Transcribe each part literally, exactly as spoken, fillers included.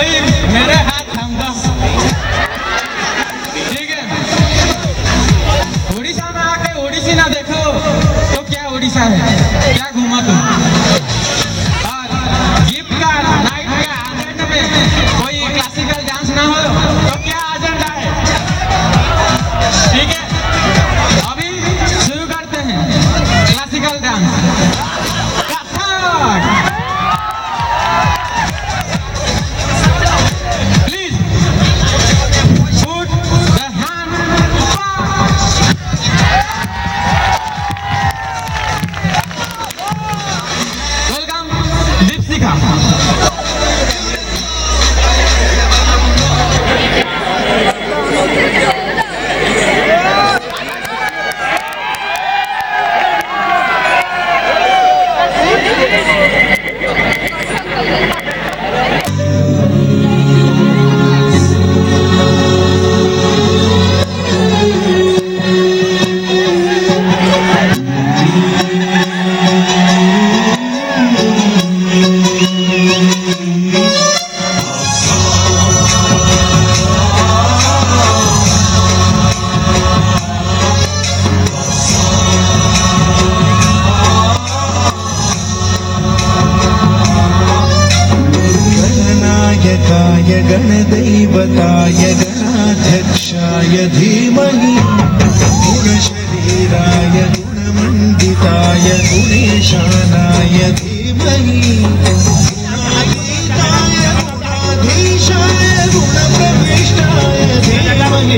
कोई मेरे हाथ थाम दो, ठीक है? उड़ीसा में आके ओडिसी ना देखो तो क्या उड़ीसा है, क्या घूमा तुम? और गिफ्ट का नाइट का एजेंडा में कोई क्लासिकल डांस ना हो तो क्या एजेंडा है? ठीक है, अभी शुरू करते हैं क्लासिकल डांस। गणदैवताय गणाध्यक्षाय धीमहि गुणशरीराय गुणमण्डिताय गुणेशानाय धीमहि गुणातीताय गुणाधीशाय गुणप्रविष्टाय धीमहि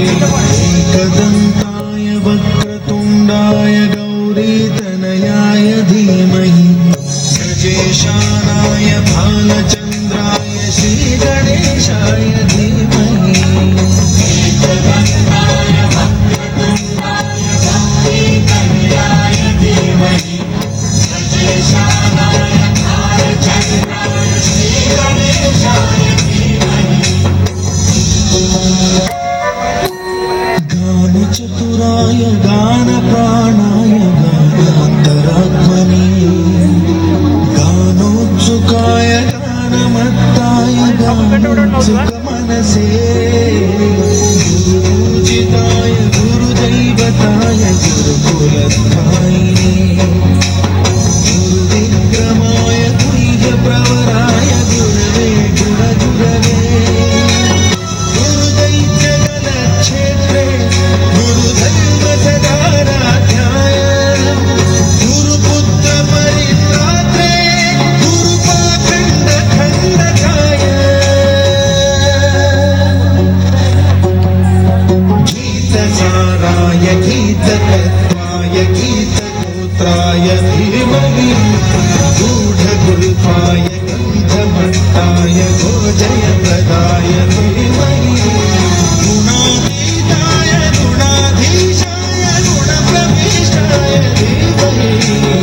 एकदन्ताय वक्रतुण्डाय गौरीतनयाय धीमहि गजेशानाय भालचन्द्राय श्री गणेशाय धीमहि एकदन्ताय वक्रतुण्डाय गौरीतनयाय धीमहि गजेशानाय भालचन्द्राय श्री गणेशाय धीमहि गानचतुराय गानप्राणाय गानान्तरात्मनि गानोत्सुकाय गानमत्ताय गानोत्सुकमनसे गुरुपूजिताय गुरुदैवताय गुरुकुलस्थायिने गुरुविक्रमाय गुह्यप्रवराय गुरवे गुणगुरवे गुरुदैत्यगणक्षेत्रे गुरुधर्मसदाराध्याय गुरुपुत्रपरित्रात्रे गुरुपाखण्डखण्डकाय गीतसाराय गीततत्त्वाय गीतगोत्राय धीमहि गूढगुल्फाय गन्धमट्टाय गोजयप्रदाय धीमहि गुणातीताय गुणाधीशाय गुणप्रविष्टाय धीमहि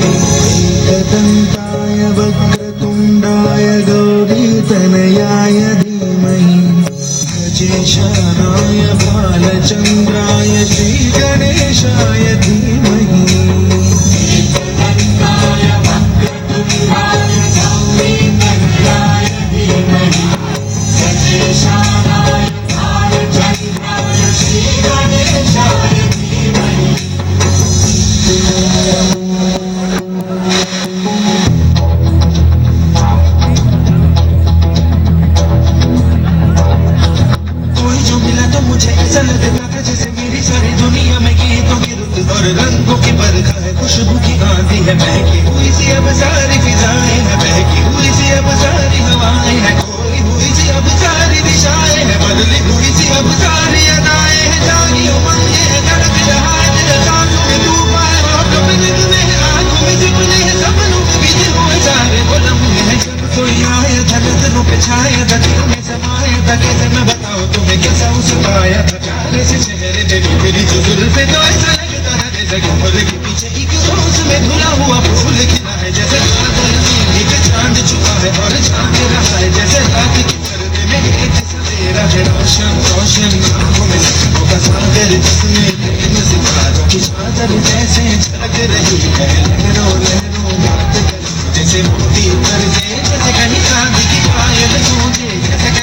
एकदन्ताय वक्रतुण्डाय गौरीतनयाय धीमहि गजेशानाय भालचन्द्राय श्रीगणेशाय धीमहि एकदन्ताय वक्रतुण्डाय गौरीतनयाय धीमहि गजेशानाय भालचन्द्राय श्रीगणेशाय धीमहि कोई जो मिला तो मुझे ऐसा लगता था जैसे मेरी सारी दुनिया में गीतों की रुत और रंगों की बरखा है, खुशबू की आंधी है, महकी हुई सी अब सारी फिजाएं है, बहकी हुई सी अब सारी हवाएं है, खोई हुई सी अब सारी दिशाएं है, बदली हुई सी अब सारी अदाएं है, जागी उमंग है, धड़क रहा है दिल, सांसों में डूबा है, होठों में निगमे है, आंखों में सपने हैं, सपनों में बीते हुए सारे वो लम्हे हैं, जब कोई आया था नजरों पे छाया था, दिल में समाया था, कैसे मैं बताऊं तुम्हें कैसा उसका आया था, प्यारे से चेहरे पे तेरी जो जुल्फे तो ऐसा लगता है जैसे कमर के पीछे एक रोज में धुला हुआ फूल खिला है, जैसे बादल में एक चांद छुपा है और झांक रहा है, जैसे रात की पर्दे में एक सवेरा है, रोशन रोशन आंखों में सपनों का सागर, जिसमें इन सितारों की चादर जैसे झलक रही है, लहरों लहरों बात कर जैसे मोती कर दे, जैसे कहीं चांद की पायल गूंजे, जैसे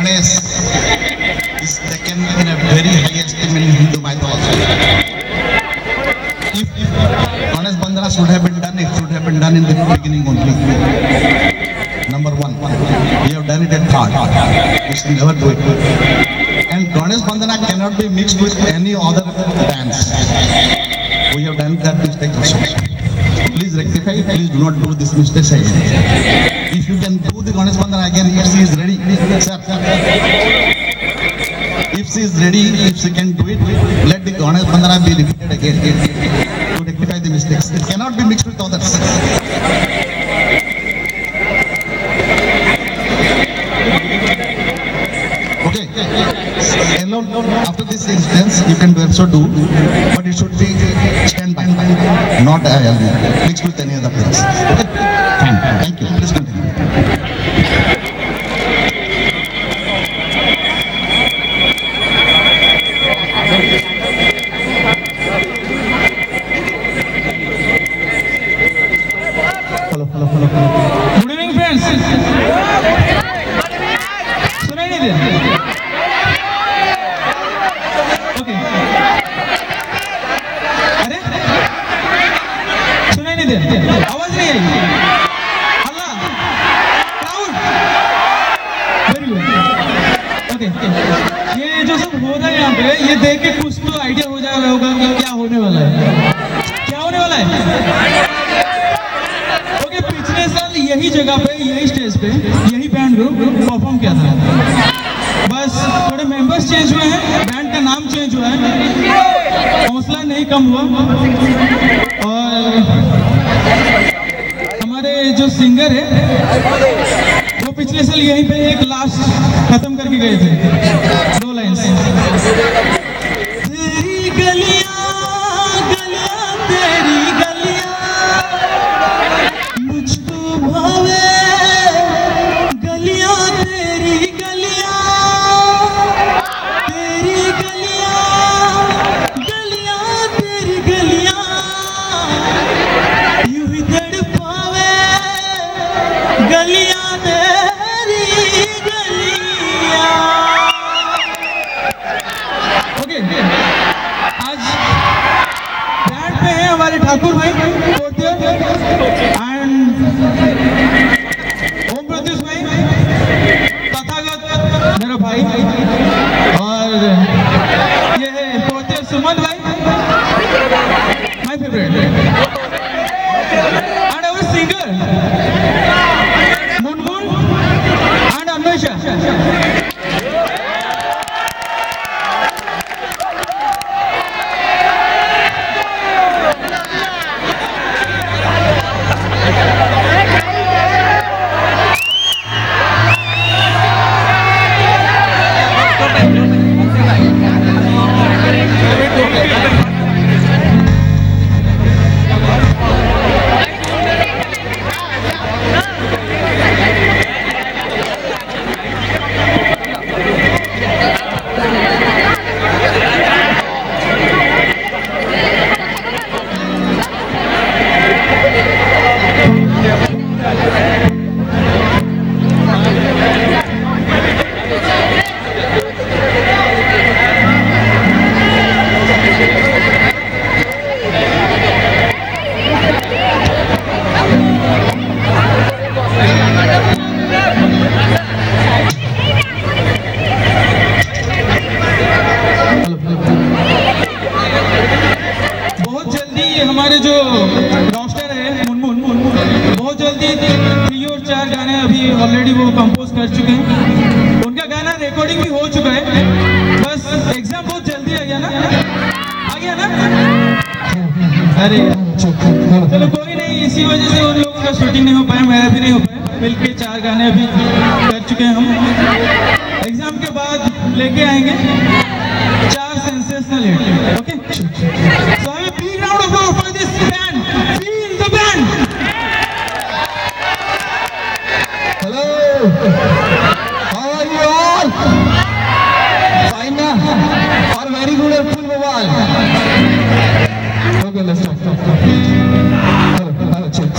Ganesh is taken in a very high esteem in Hindu mythology. If Ganesh Bandhana should have been done, it should have been done in the beginning only. Number one, we have done it at third. We should never do it. And Ganesh Bandhana cannot be mixed with any other dance. We have done that mistake also. Please rectify, please do not do this mistake again. If you can do the Ganesh Bandhana again, if she is ready, sir, if she is ready, if she can do it, let the Ganesh Bandhana be repeated again to rectify the mistakes. It cannot be mixed with others. Okay, alone after this instance, you can also do, but it should be standby, not uh, mixed with any other things. Okay, fine. Thank you. Please continue. Hello, hello, hello, hello. Good evening, friends. सुनाई नहीं दे? Okay. अरे? सुनाई नहीं दे? आवाज नहीं आई? हल्ला? Crowd? Very good. Okay. ये जो सब हो रहा है यहाँ पे, ये देख के कुछ तो आइडिया हो जाएगा होगा कि क्या होने वाला है? क्या होने वाला है? पिछले साल यही जगह पे, यही स्टेज पे, यही बैंड ग्रुप परफॉर्म किया था। बस थोड़े मेंबर्स चेंज हुए हैं, बैंड का नाम चेंज हुआ है, हौसला नहीं कम हुआ। और हमारे जो सिंगर है वो पिछले साल यहीं पे एक लास्ट खत्म करके गए थे, दो लाइन्स। तेरी गलियां गलियां तेरी गलियां मुझको भावे, गलियां तेरी गलियां तेरी गलियां गलियां तेरी गलियां यूं ही तड़पावे, गलियां तेरी गलियां। ओके, आज बैंड पे है हमारे ठाकुर भाई एंड ओम प्रत्युष भाई, तथागत मेरा भाई, और ये है पोते सुमन भाई, my favourite, and our singer Munmun and Anwesha. हमारे जो रॉस्टर है मुनमुन, बहुत जल्दी थ्री और चार गाने अभी ऑलरेडी वो कंपोज कर चुके हैं। उनका गाना रिकॉर्डिंग भी हो चुका है, बस एग्जाम बहुत जल्दी आ गया ना, आ गया ना? अरे चलो कोई नहीं, इसी वजह से उन लोगों का शूटिंग नहीं हो पाया, मेरा भी नहीं हो पाया। मिलके चार गाने अभी कर चुके हैं हम। एग्जाम के बाद लेके आएंगे चार sensational hit. Okay, so I will big round of applause for this band. Feel the band. Hello. How are you all? Fine na? Or very good at full mobile. Okay, let's start. Hello, hello, check.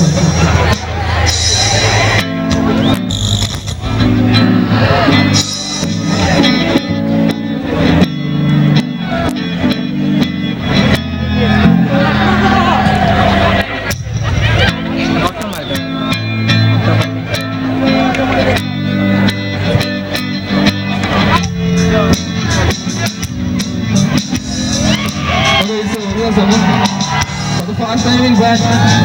timing bad.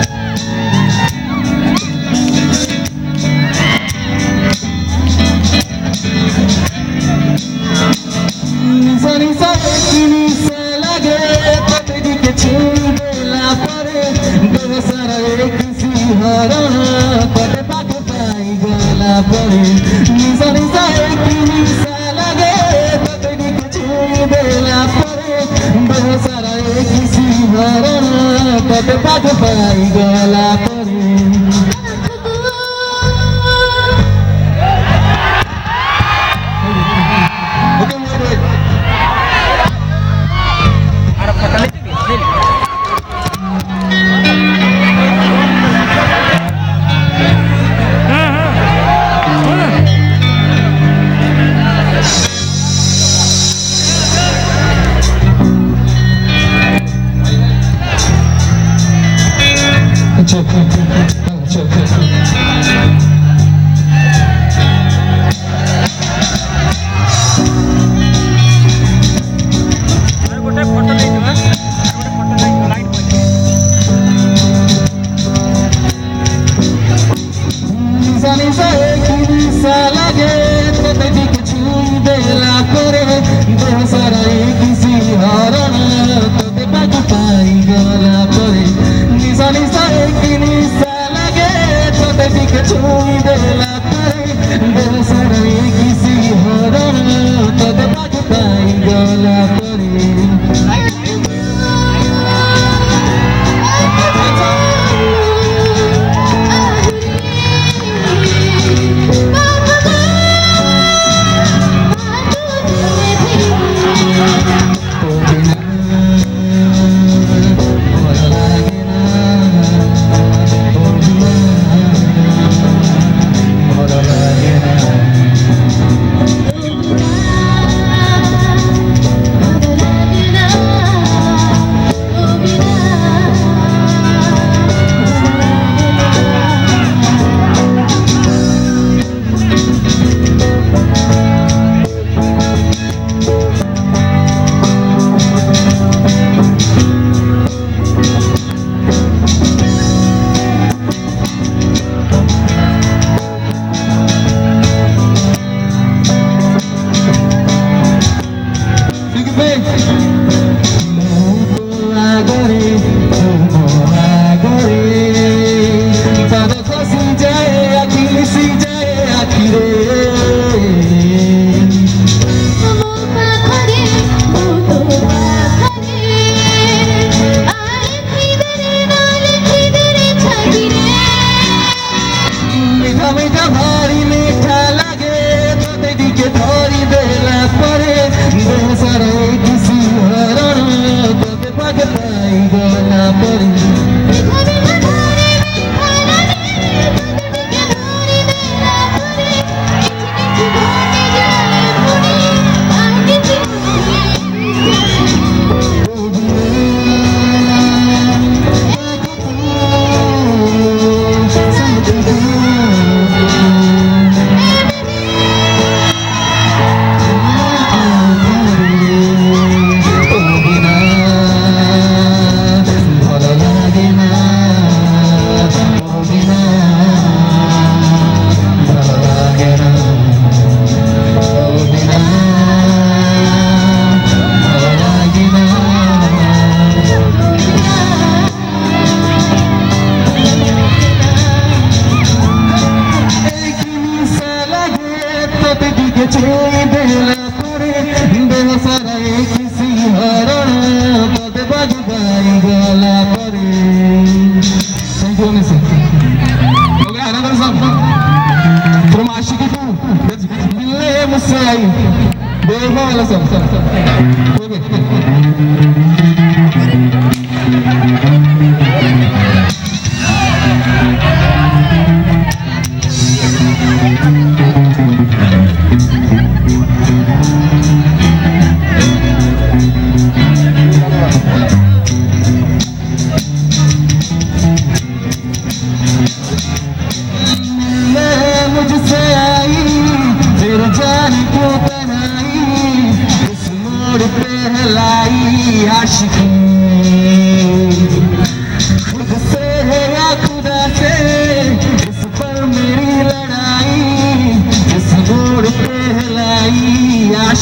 Sunny side, sunny side, lage, patdi ke chhode la pare, behsara ek si harana, pate paak pai gala pare. Sunny side, sunny side, lage, patdi ke chhode la pare, behsara ek si harana, pate paak pai gala pare.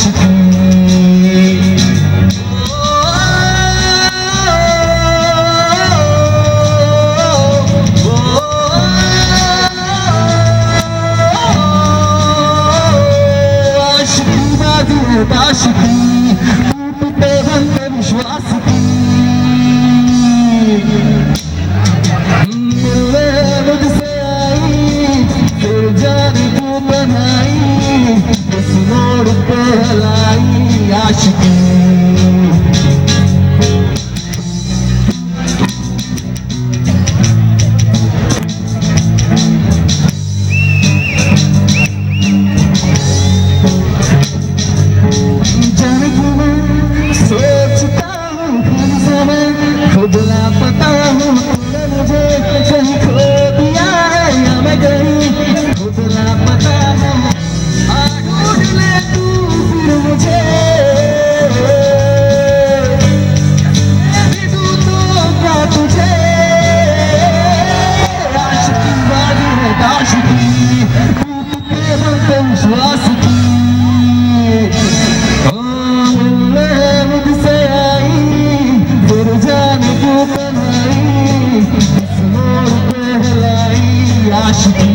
आशिकी आशिकी टूटते बनते विश्वास की मिलने मुझसे आई फिर जाने को बनाई इस मोड़ पे लाई आशिकी खुद लापता हूँ तूने मुझे कहीं खो दिया है या मैं कहीं खुद लापता हूँ आ ढूंढ ले तू फिर मुझे भी दूँ तो क्या तुझे आशिकी बाजी है आशिकी टूटते बनते विश्वास की मुझसे आई फिर जाने को बनाई इस मोड़ पे लाई आशिकी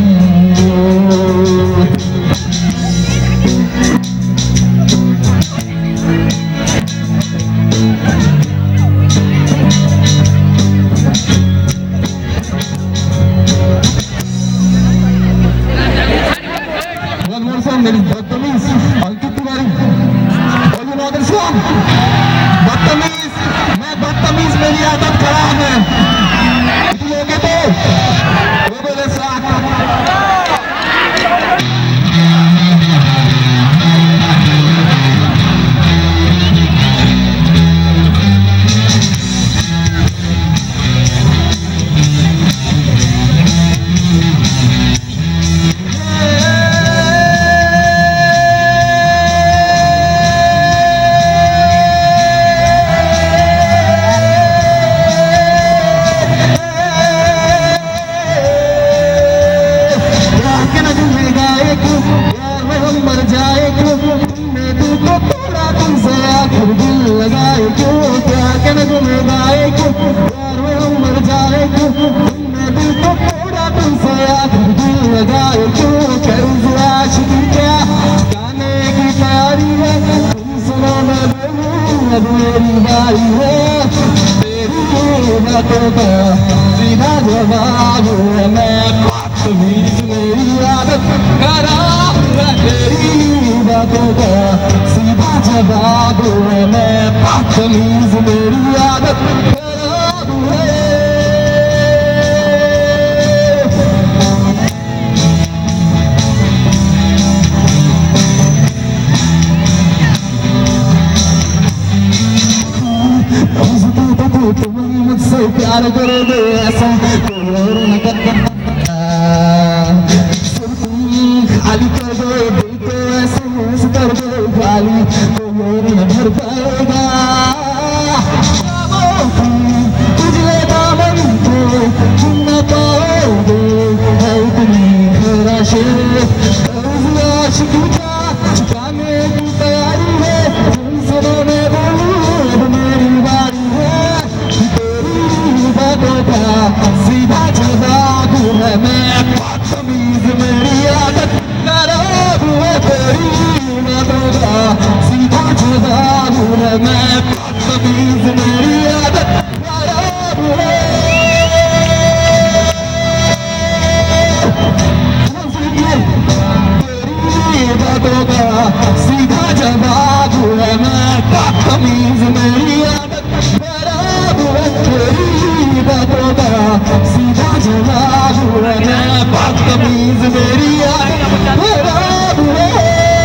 One more song, मेरी बदतमीज अंकित तिवारी और यू नो दिस सॉन्ग बदतमीज मैं बदतमीज मेरी आदत खराब है लोगे तो वो बोले साथ मर जाए क्यों तुमने दिल को तोड़ा तुमसे आखिर दिल लगाए क्यों क्या कहना तुम्हें गाए क्यों प्यार में हम मर जाए क्यों तुमने दिल को तोड़ा तुमसे आखिर दिल लगाए क्यों करूँ आशिकी क्या गाने की तैयारी है तुम सुनो मैं बोलूं अब मेरी बारी है तेरी बातों का सीधा जवाब है मैं बदतमीज मेरी आदत खराब है तेरी बातों का सीधा जवाब है मैं बदतमीज मेरी आदत खराब है तुम मुझसे प्यार करोगे ऐसा कोई और न कर खाली कर दो दिल को ऐसे कर दो खाली कोई और न भर पाएगा तुझे दामन को तुम न पाओगे है इतनी खरा शेर आशिकी का छुपाने की तैयारी है तुम सुनो मैं बोलूं अब मेरी बारी है तेरी बातों का सीधा जवाब है मैं बदतमीज मेरी आदत खराब है तेरी बातों का सीधा जवाब है मैं बदतमीज मेरी आदत खराब है तेरी बातों का सीधा जवाब है मैं बदतमीज मेरी आदत खराब है तेरी बातों का सीधा जवाब है मैं बदतमीज मेरी आदत खराब है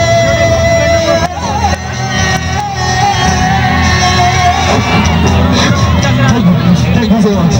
Thank you so much.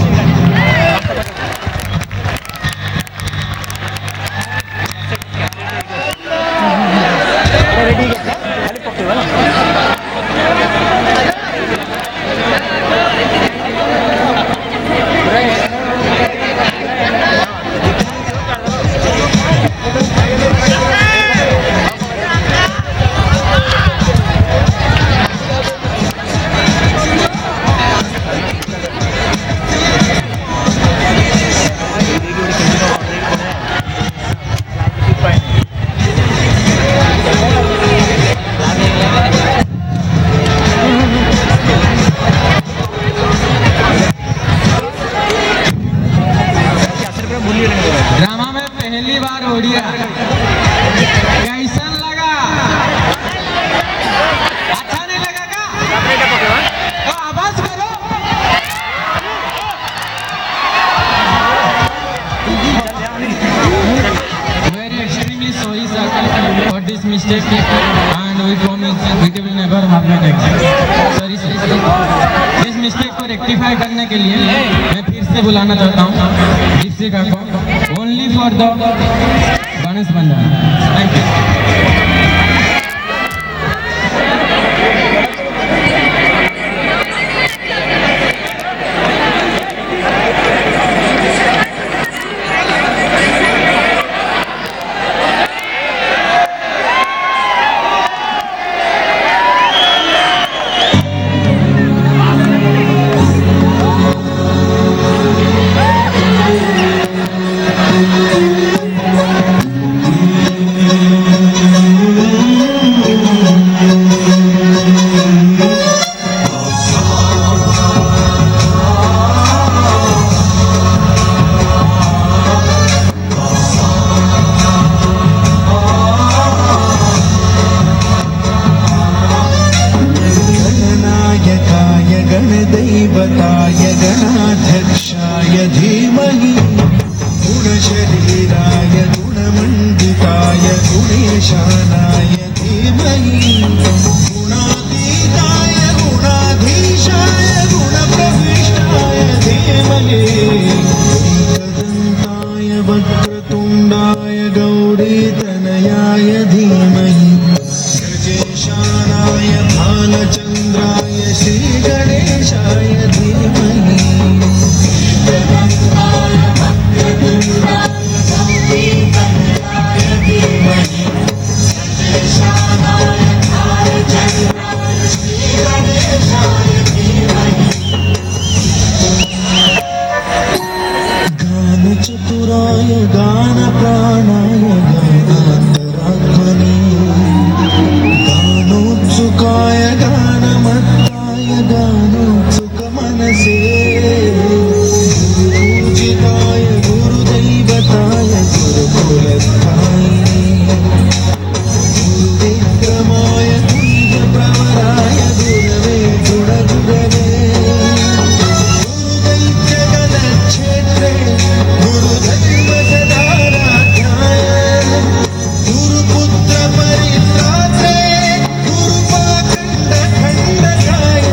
mistake and we promise we will never have that again. Sorry sir. इस मिस्टेक को रेक्टिफाई करने के लिए मैं फिर से बुलाना चाहता हूँ जिससे का ओनली फॉर द गणेश बंधन। Thank you. गणदैवताय गणाध्यक्षाय धीमहि गुणशरीराय गुणमण्डिताय गुणेशानाय धीमहि गुणातीताय गुणाधीशाय गुणप्रविष्टाय धीमहि एकदन्ताय वक्रतुण्डाय गौरीतनयाय धीमहि गजेशानाय भालचन्द्राय श्रीगणेशाय धीमहि एकदन्ताय वक्रतुण्डाय गौरीतनयाय धीमहि गजेशानाय भालचन्द्राय श्रीगणेशाय धीमहि गानचतुराय गानप्राणाय गानान्तरात्मने गानोत्सुकाय गानमत्ताय गानोत्सुकमनसे गुरुपूजिताय गुरुदैवताय गुरुकुलस्थायिने गुरुविक्रमाय गुरुप्रवराय गुरवे गुणगुरवे गुरुदैत्यगणक्षेत्रे गुरुदैवसदाराध्याय गुरुपुत्रपरित्रात्रे गुरुपाखण्डखण्डकाय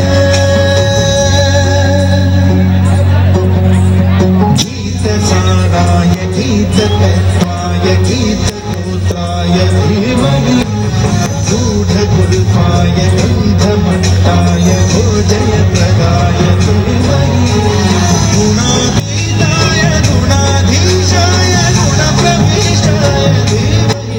गीतसाराय गीततत्त्वाय गीतगोत्राय धीमहि गूढगुल्फाय गन्धमट्टाय भोजयप्रदाय धीमहि गुणातीताय गुणाधीशाय गुणप्रविष्टाय धीमहि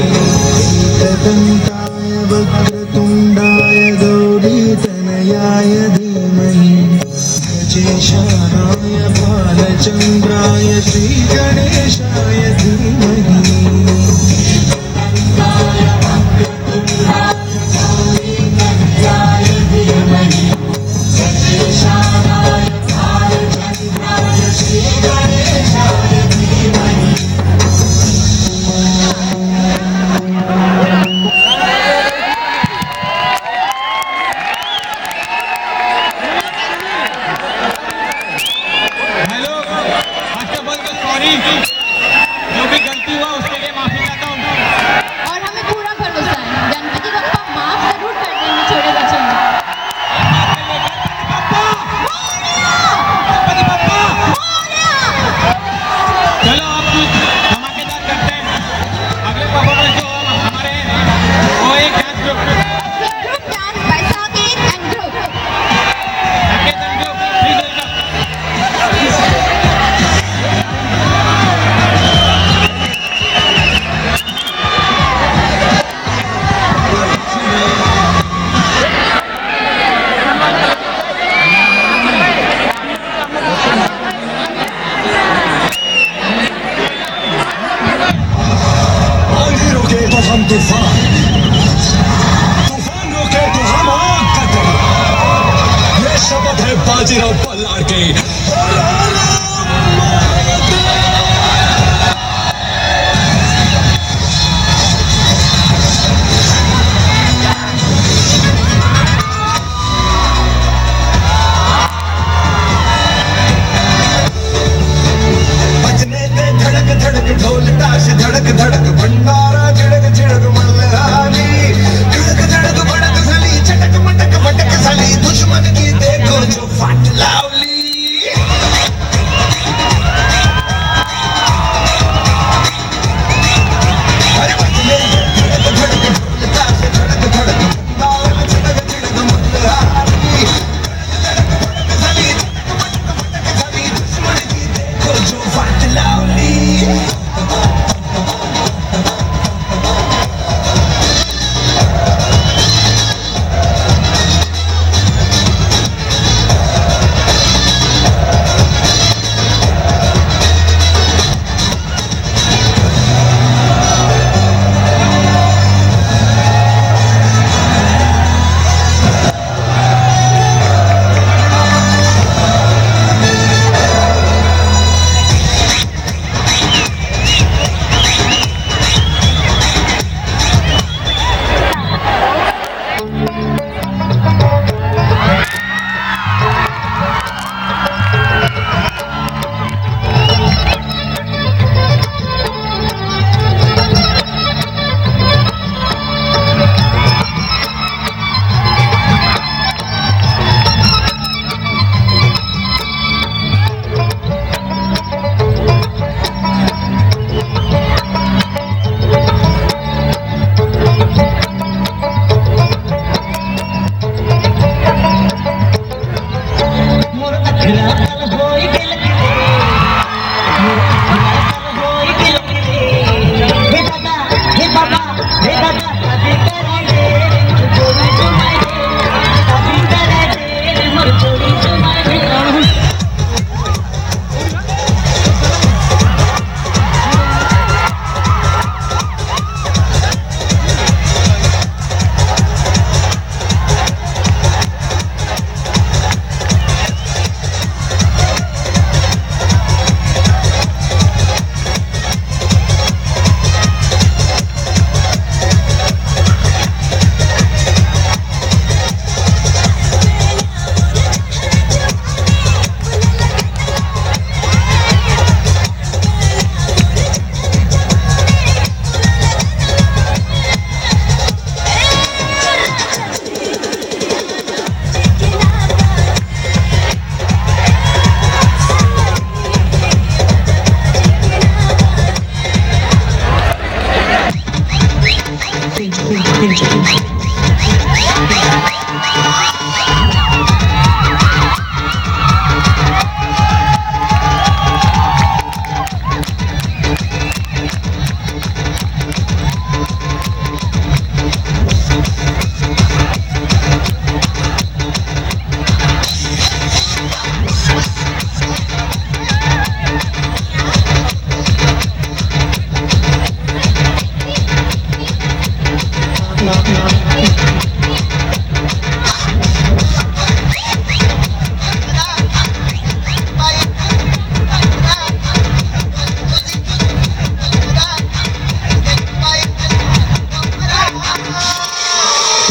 एकदन्ताय वक्रतुण्डाय गौरीतनयाय धीमहि गजेशानाय भालचन्द्राय श्रीगणेशाय धीमहि हेलो फर्स्ट ऑफ ऑल तो सॉरी, जो भी गलती हुआ उसके लिए माफी चाहता हूँ। और हमें पूरा भरोसा है गणपति बप्पा माफ जरूर कर देंगे छोटे बच्चों को। गणपति बप्पा, चलो अब कुछ धमाकेदार करते हैं। अगले परफॉर्मेंस जो हमारे वो एक dance group group dance Baisakhi and group Sanketan group please welcome. आंधी रोके तो हम तूफान तूफान रोके तो हम आग का तेरा ये शब्द है बाजीराव बल्लार के बजने दे धड़क धड़क ढोल ताश धड़क धड़क भंडारा झिड़क झिड़क Malhar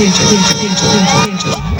danger, danger, danger, danger, danger.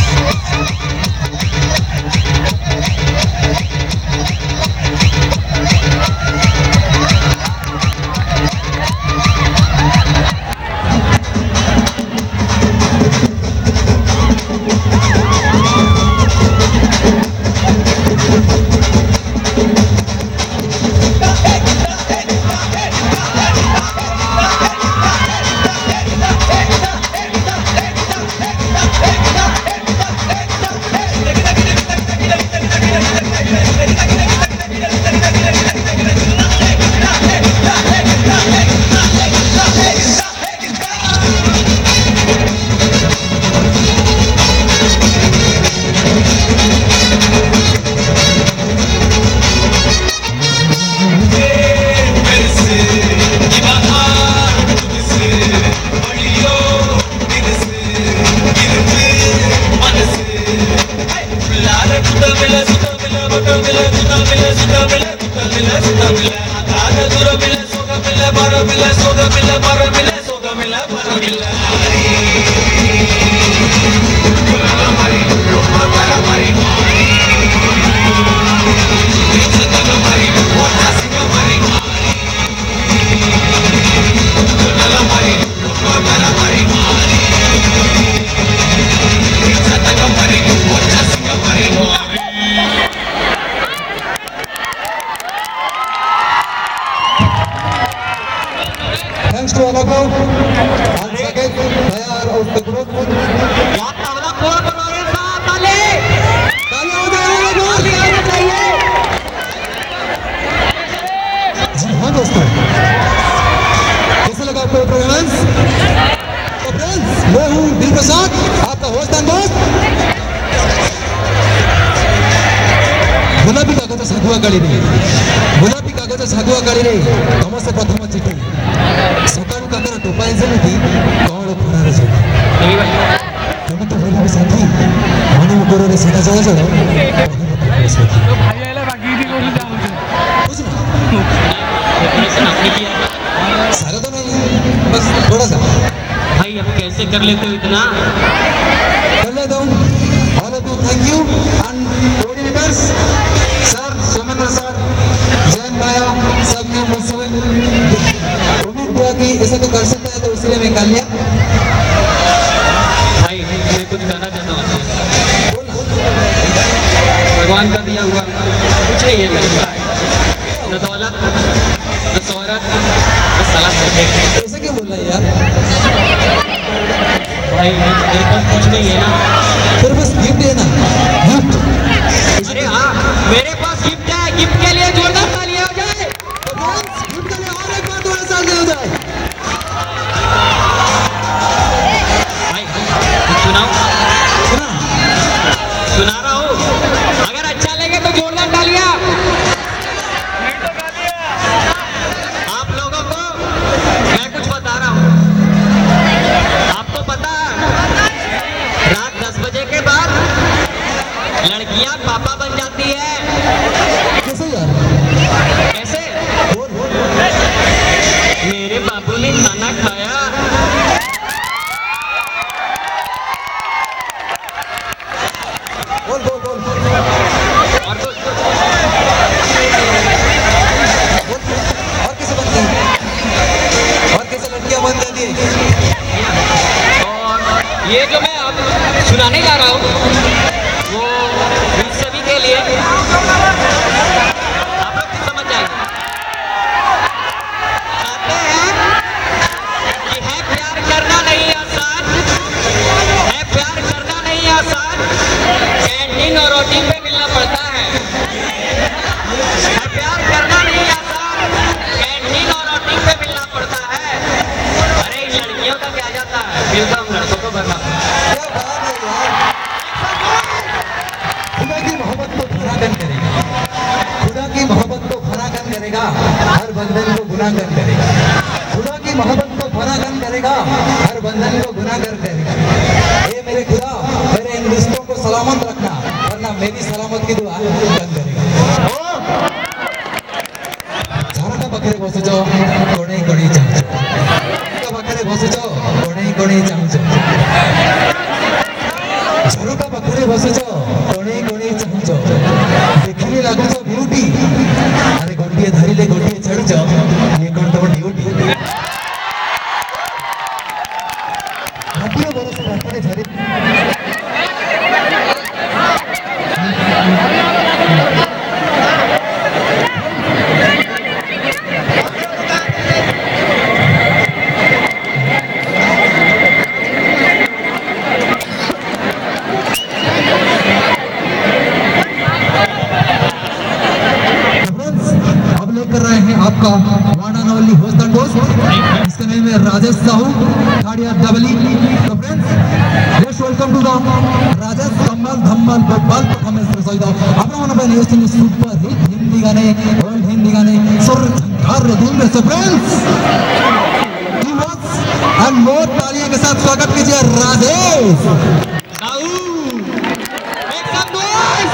Thanks to all of you. Once again, Behera of the group. बहुत तगड़ा कोर बनोगे साहब ताली ताली हो जाए ताली आनी चाहिए। जी हाँ दोस्तों, कैसा लगा आपको परफॉर्मेंस? तो फ्रेंड्स, मैं हूँ दिल प्रसाद, आपका होस्ट एंड दोस्त। गुलाबी कागज सागुआ गाड़ी रे गुलाबी कागज सागुआ गाड़ी रे समस्त प्रथम चिठी सकाळू काकर टोपाई जेमिति कौन फुरारे जो तुम तो बोली साथी मने मुकर रे सीधा जाओ जाओ तो भाई आइला बाकी दी कोली जाओ कुछ डेकोरेशन आपने किया सारा तो नहीं, बस थोड़ा सा। भाई अब कैसे कर लेते हो इतना? कर लेता हूँ। All of you thank you and coordinators sir, Somendra sir, Jain भाया, सब ने मुझसे उम्मीद किया कि ऐसा तो कर सकता है, तो इसलिए मैं कर लिया। भाई मैं कुछ कहना चाहता हूँ। भगवान का दिया हुआ कुछ नहीं है मेरे पास, न दौलत न शोहरत न सलाह। ऐसे क्यों बोल रहा है यार? भाई मेरे पास कुछ नहीं है ना। फिर बस गिफ्ट है ना, गिफ्ट। अरे हाँ, मेरे पास गिफ्ट है। गिफ्ट के लिए जोरदार तालियां हो जाए। तो फ्रेंड्स, गिफ्ट के लिए और एक बार थोड़ा सा हो जाए। भाई कुछ सुनाओ। सुना? सुना रहा हूँ, अगर अच्छा लगे तो जोरदार तालियां। आप लोगों को मैं कुछ बता रहा हूँ। आपको पता है रात दस बजे के बाद लड़कियां पापा बन जाती है। कैसे यार? कैसे? बोल बोल मेरे बाबू ने खाना खाया, बोल बोल बोल बोल और कुछ और कैसे बनती है? और कैसे लड़कियां बन जाती है? और ये जो मैं अब सुनाने जा रहा हूँ वो इस सभी के लिए आप लोग समझ जाएंगे। कहते हैं कि है प्यार करना नहीं आसान, है प्यार करना नहीं आसान, कैंटीन और रोटी पे मिलना पड़ता है। है प्यार करना नहीं आसान, कैंटीन और रोटी पे मिलना पड़ता है। अरे इन लड़कियों का क्या जाता है, मिलता हूँ लड़कों को भरना। क्या बात है यार? खुदा की मोहब्बत को फरागन करेगा, खुदा की मोहब्बत को फरागन करेगा, हर बंधन को गुनाहगार करेगा। खुदा की मोहब्बत को फरागन करेगा, हर बंधन को गुनाहगार करेगा। ये मेरे खुदा मेरे इन रिश्तों को सलामत रखना, वरना मेरी सलामत की दुआ बंद करेगा। झारा का बकरे बसे जाओ कोणे कोणे चांचो, का बकरे बसे जाओ कोणे कोणे चांचो। कोणे बसुच कोणे कोणे चाहुच देखिले लागुच ब्यूटी अरे गोटिए धरिले गोटिए छाड़ुच ये कोन तम ड्यूटी हाथियो बरस रातरे झरी आपका one and only host and host इसका नेम है राजेश साहू खाड़िया डबली तो friends let's welcome to the Rajesh धम्मल धम्मल बब्बल परफॉर्मेंस सहित आपण मन पे न्यूज सुपर हिट हिंदी गाने ओल्ड हिंदी गाने सुर झंकार धूम में so friends teamwork and more तालियों के साथ स्वागत कीजिए Rajesh Sahu make some noise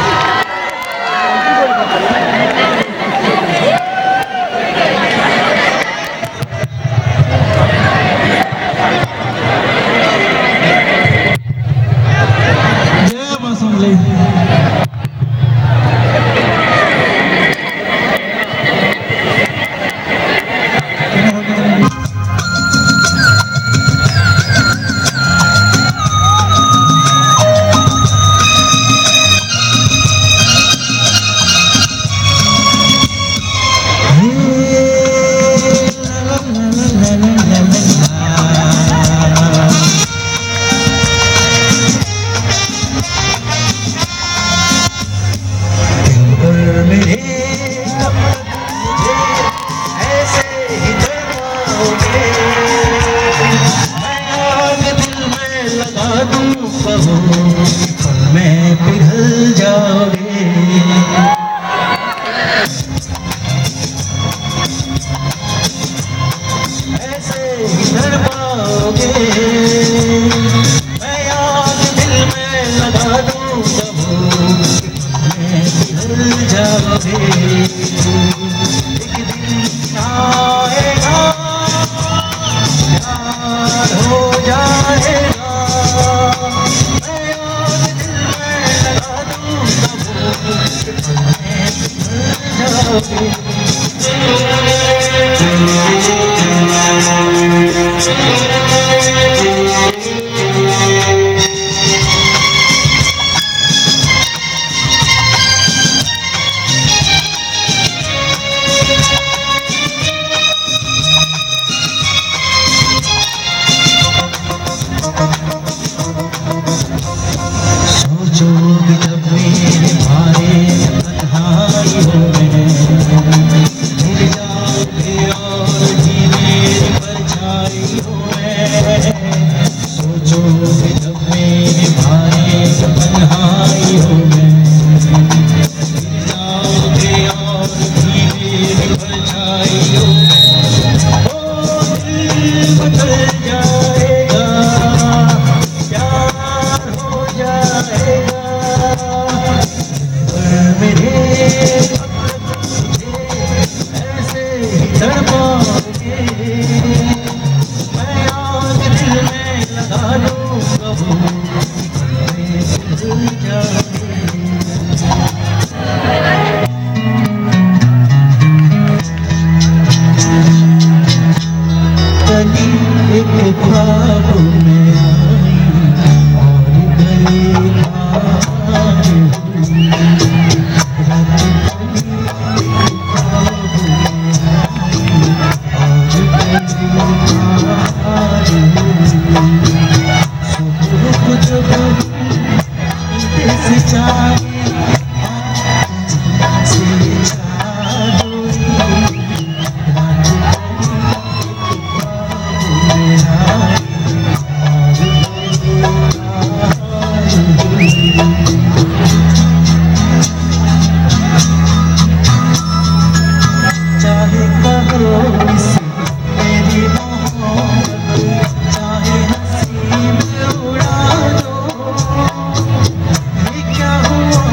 चाहे हंसी में उड़ा दो, ये क्या हुआ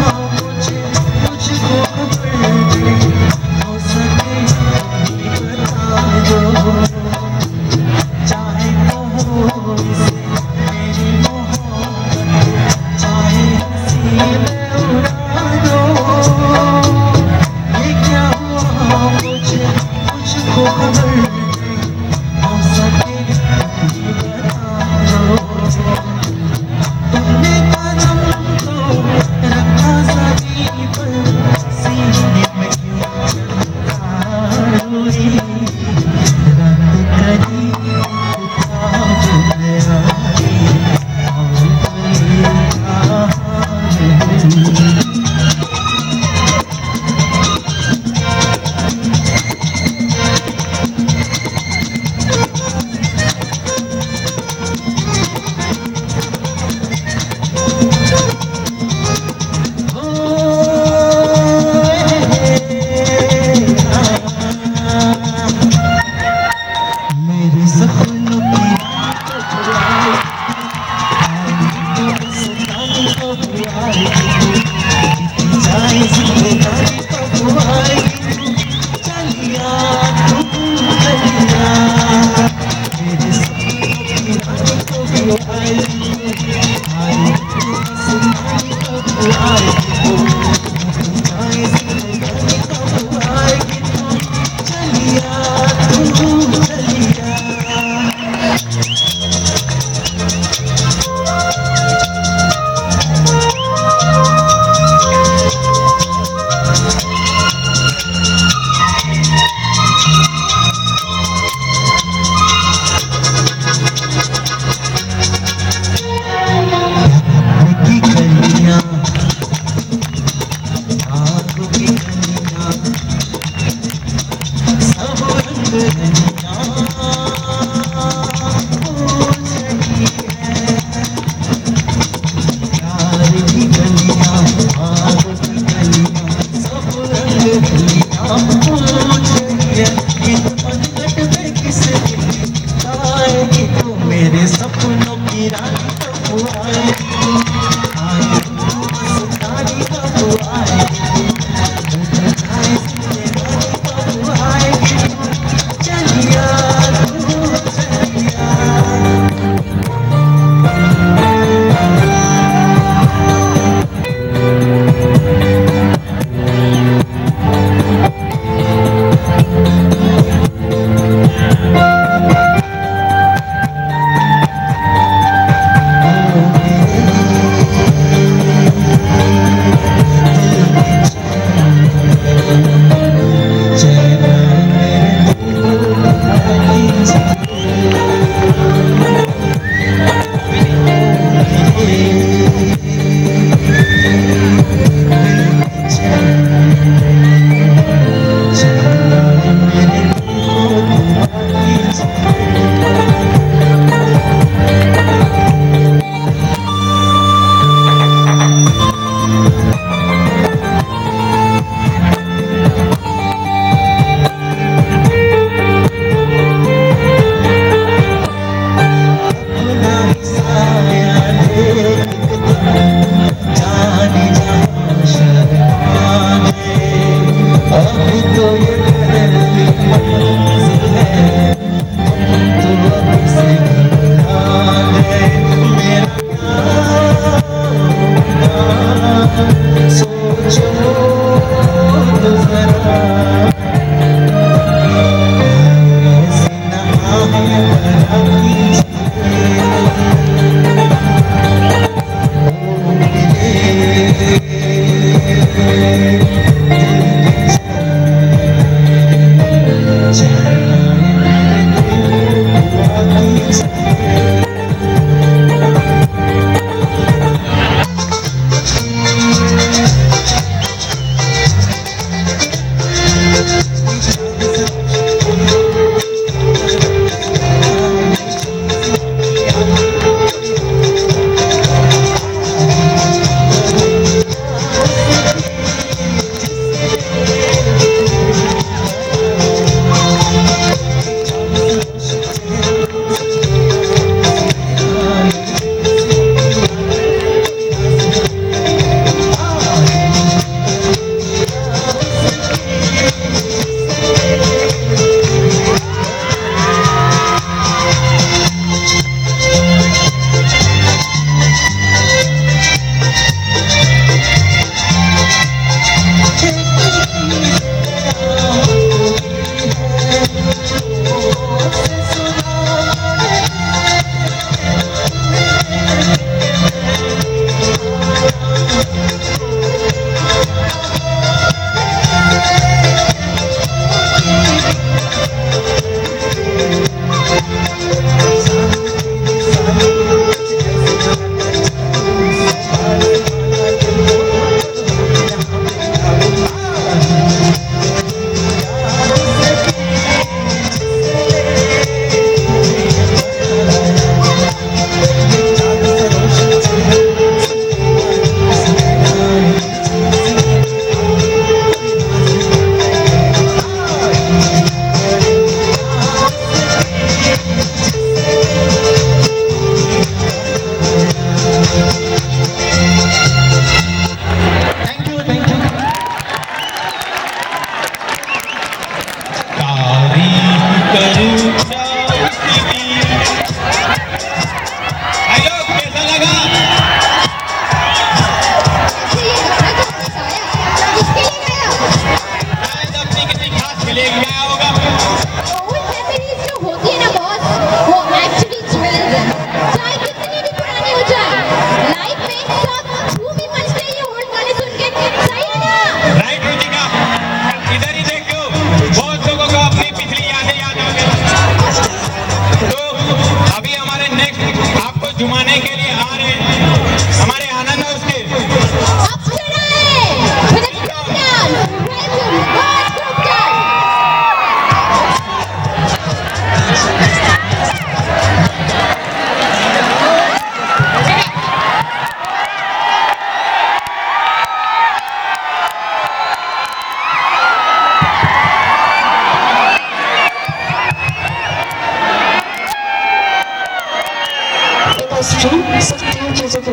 ठीक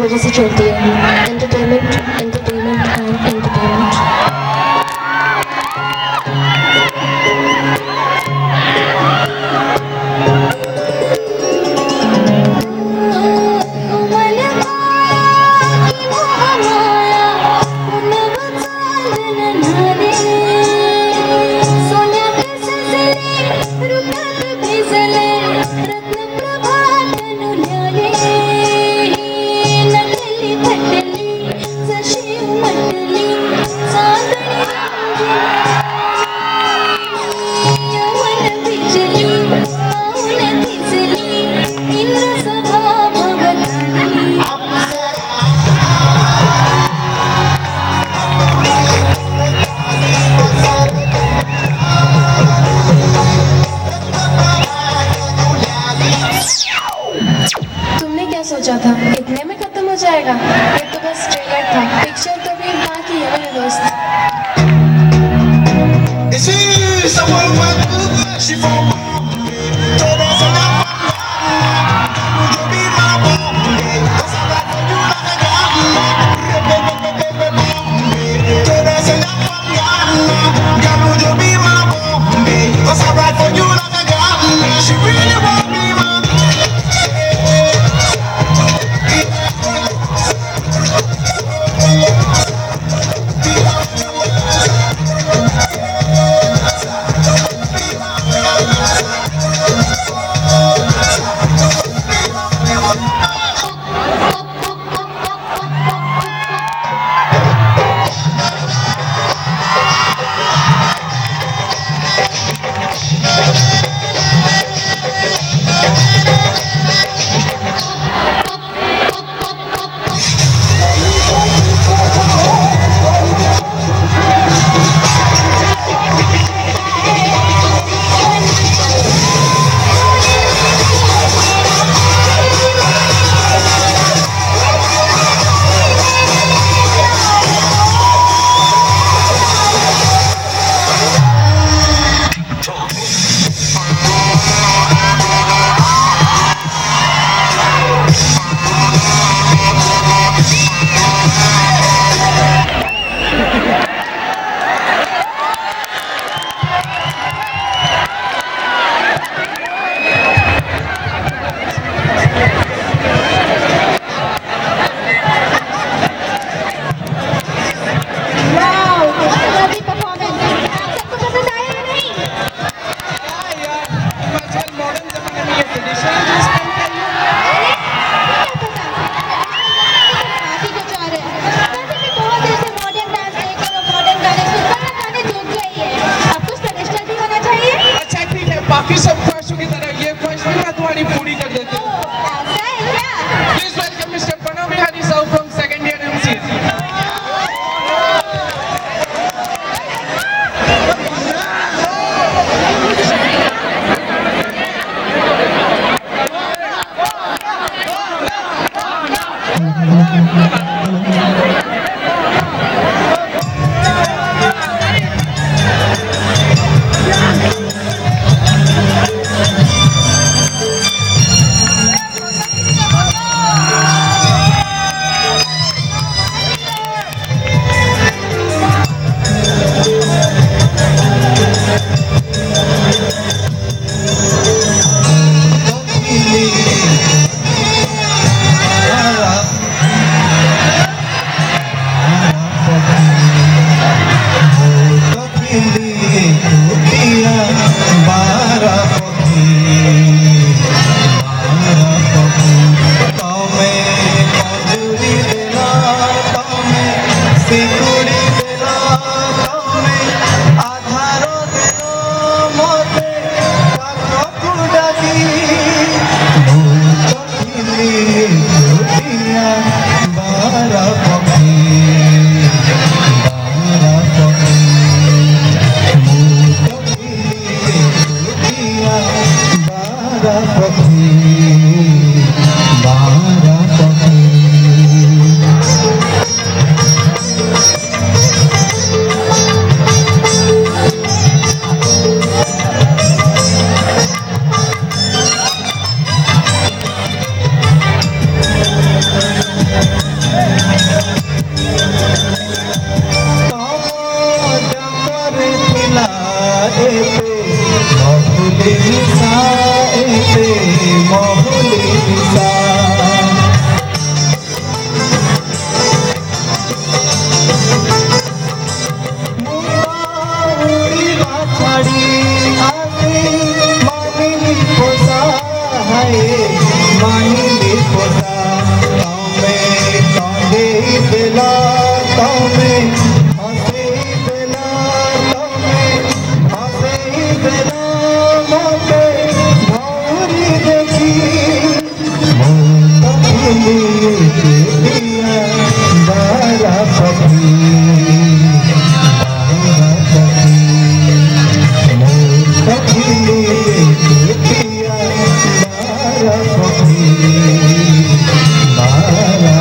वजह से चलती है। Entertainment, entertainment and entertainment. सोचा था इतने में खत्म हो जाएगा? ये तो बस ट्रेलर था, पिक्चर तो भी बाकी है मेरे दोस्त। Thank you. दिला तुम्हें हंसी दिला तुम्हें हंसी दिला मोटे भौरी देखी दिया बारा पखी बारा पखी दिया बारा पखी बारा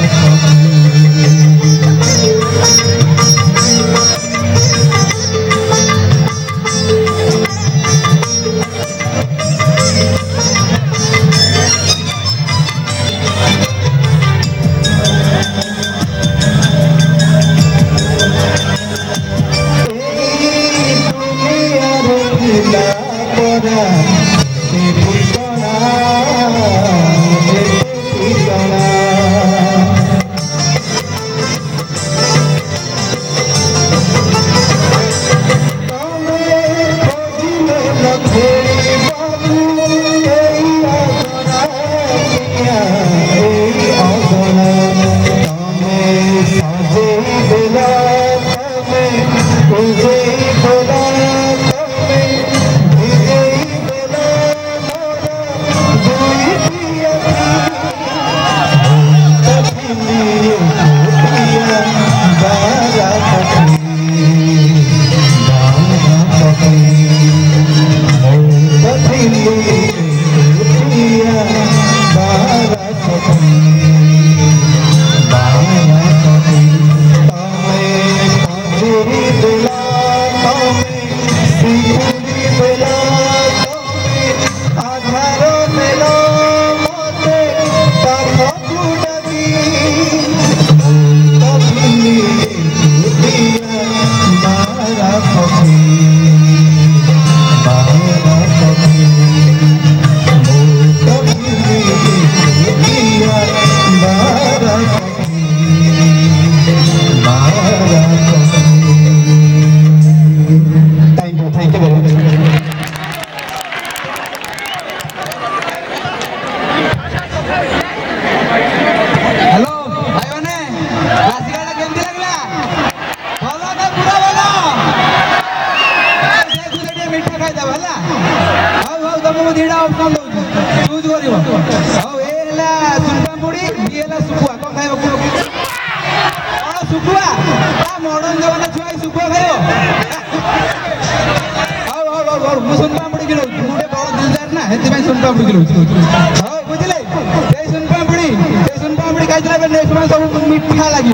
मीठा लगे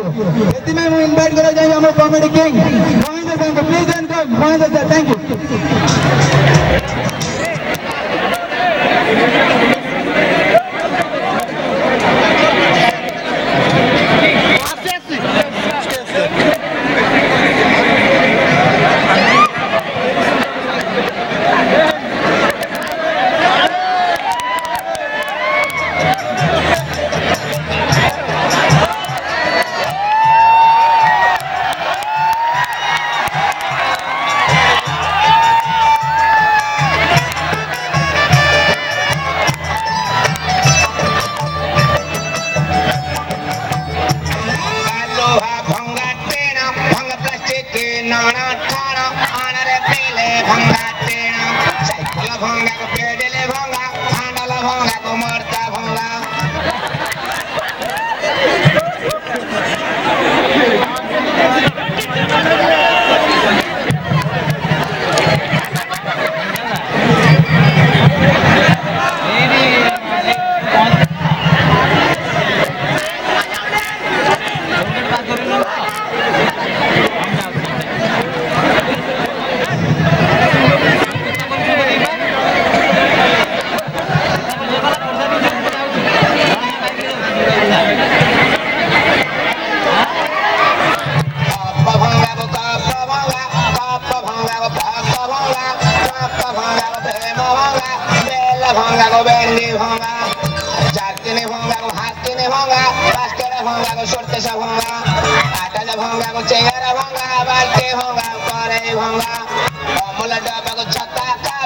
इनवाइट करा जाए comedy king Mahendra sir please Mahendra sir thank you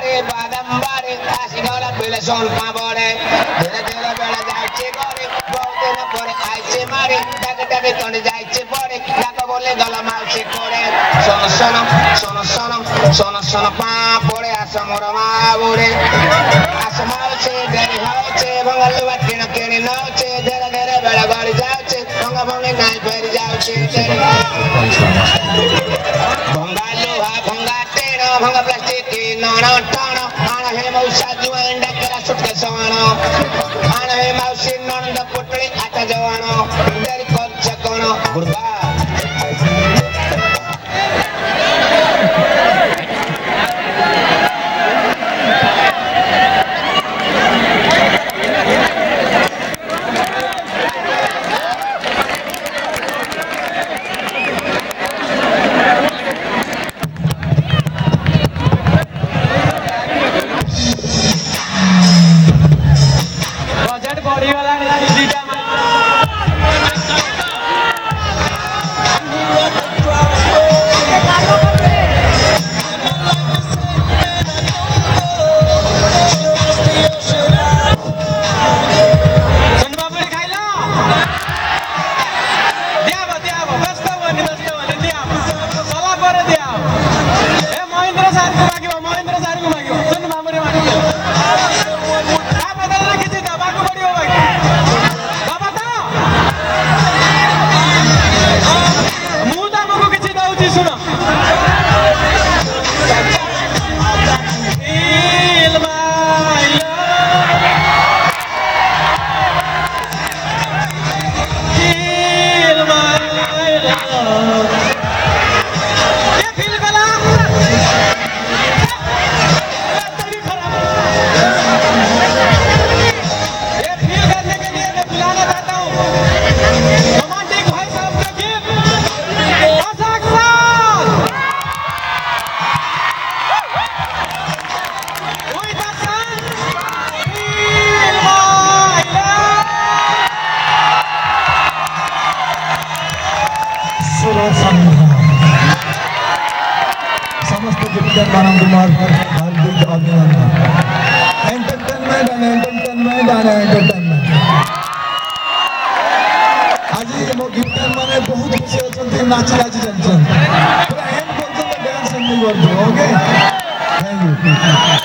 Son favores, de la tierra para la chica, तेन परे आइचे मारे डाके डाके तंडे जाइचे परे डाका बोले गला माउचे करे सोन सोन सोन सोन सोन सोन पा परे आस मोर मा बोरे आस माउचे डेरी हाउचे भंगल वाटिन केनी नाउचे धीरे धीरे बेड़ा गड़ी जाउचे भंगा भंगे नाइ फेरी जाउचे भंगा लोहा भंगा टेण भंगा प्लास्टिक की नाना टाण आण हे मौसा जुआन डाकेरा सुटके सवाण आण हे मौसी नंद पुटली आता जवाण डेरी कोच कोण गुरबा समस्त गिफ्टर हार्दिक अभिनंदन entertainment and entertainment and entertainment आज मो गिफ्टर माने बहुत खुशी अछंती नाच नाच चलछन पूरा एंड पर्यंत डांस नहीं करतो ओके थैंक यू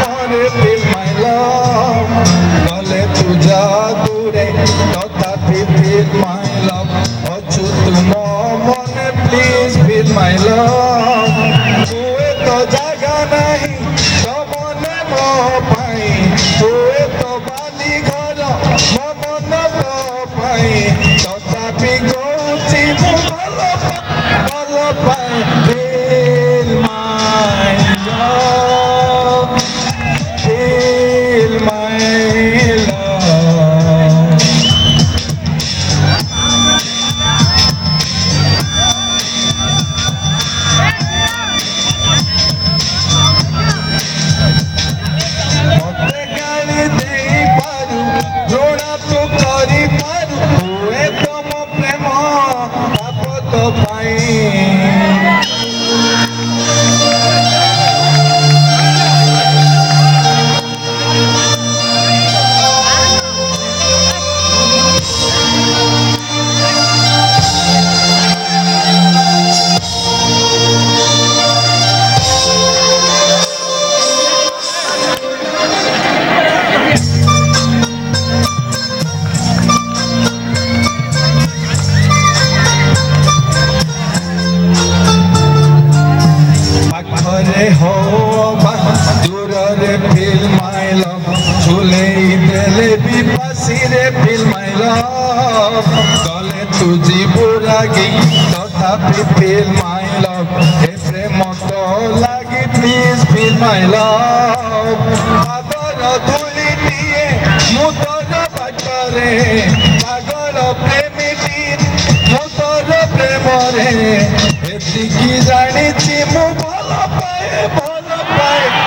मोरे feel my love गले तुझा दूरे तथापि feel my love अच्युत मो मने please feel my love तुए तो जागा नहीं तो मने मो पाई तुए तो बाली घर मो मन तो पाई तथापि गौची मो भलो भलो पाई feel my love feel my love मते गाली देई पारू ऋण तू करी पारू हुए तो मो प्रेम पाप तो पाई पाखरे हो दूर रे feel my love झूले देले भी फांसी रे feel my love गले तुझी बुरागी तथापि feel my love हे प्रेम तो लागी please feel my love पागल धूलिटिए मु तोर बाटरे पागल प्रेमीटी मु तोर प्रेम रे एतिकी जानिछि मु भल पाए भल पाए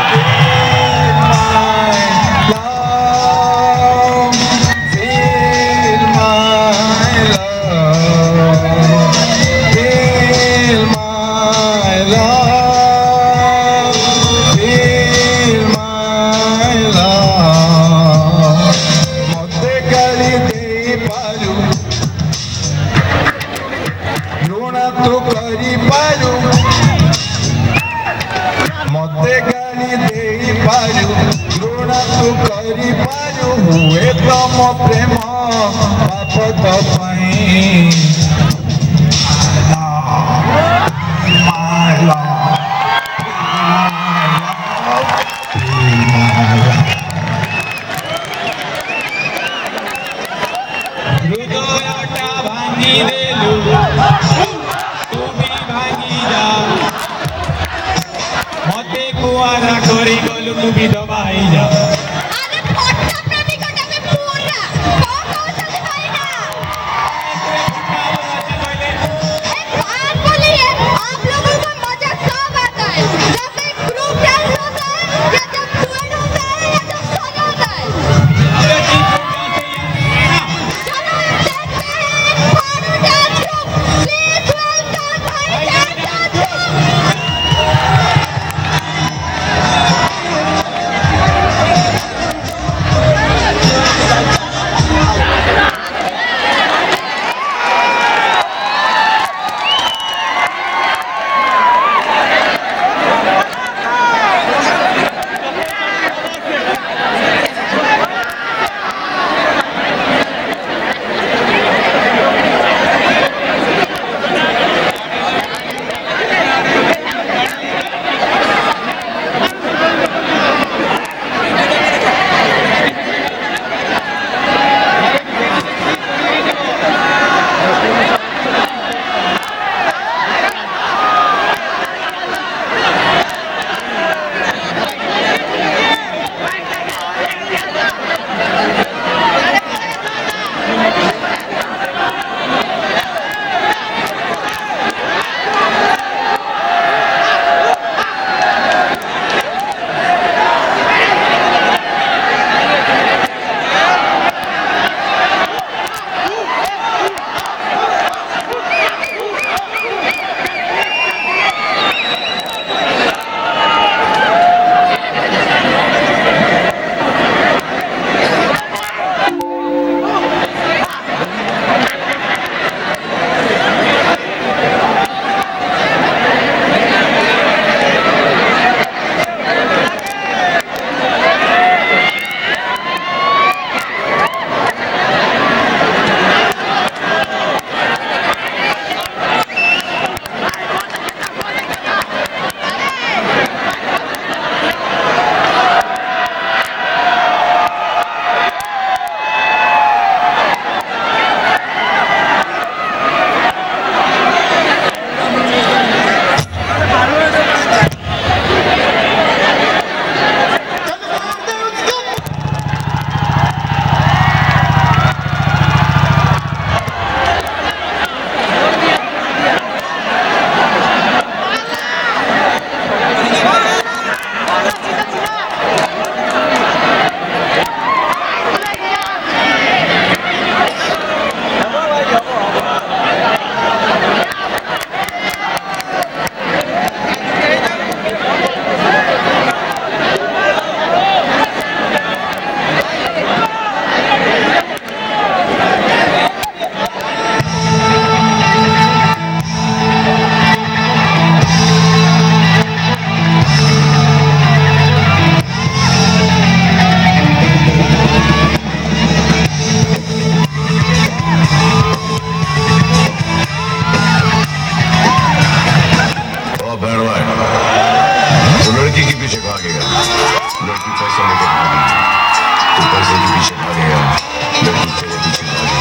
feel my love feel my love feel my love मते गाली देई पारू ऋण तू करी पारू मते गाली देई पारू ऋण तू करी पारू हुए तो मो प्रेम पाप तो पाई my love हृदयटा भांगी देलु तू भी भांगी जा मते कुआरा करी गलु तू भी दबाई जा अरे पट्टा प्रेमिकटा में पूरा कौन कौन सा भाई ना एक बात बोलिए आप लोगों को मजा कब आता है जब एक ग्रुप डांस होता है या जब डुएट होता है या जब सोलो होता है चलो देखते हैं कौन डांस ग्रुप प्लीज वेलकम भाई डांस ग्रुप लड़की पैसा लेके भागी, तो पैसे के पीछे भागेगा, लड़की तेरे पीछे भागेगी।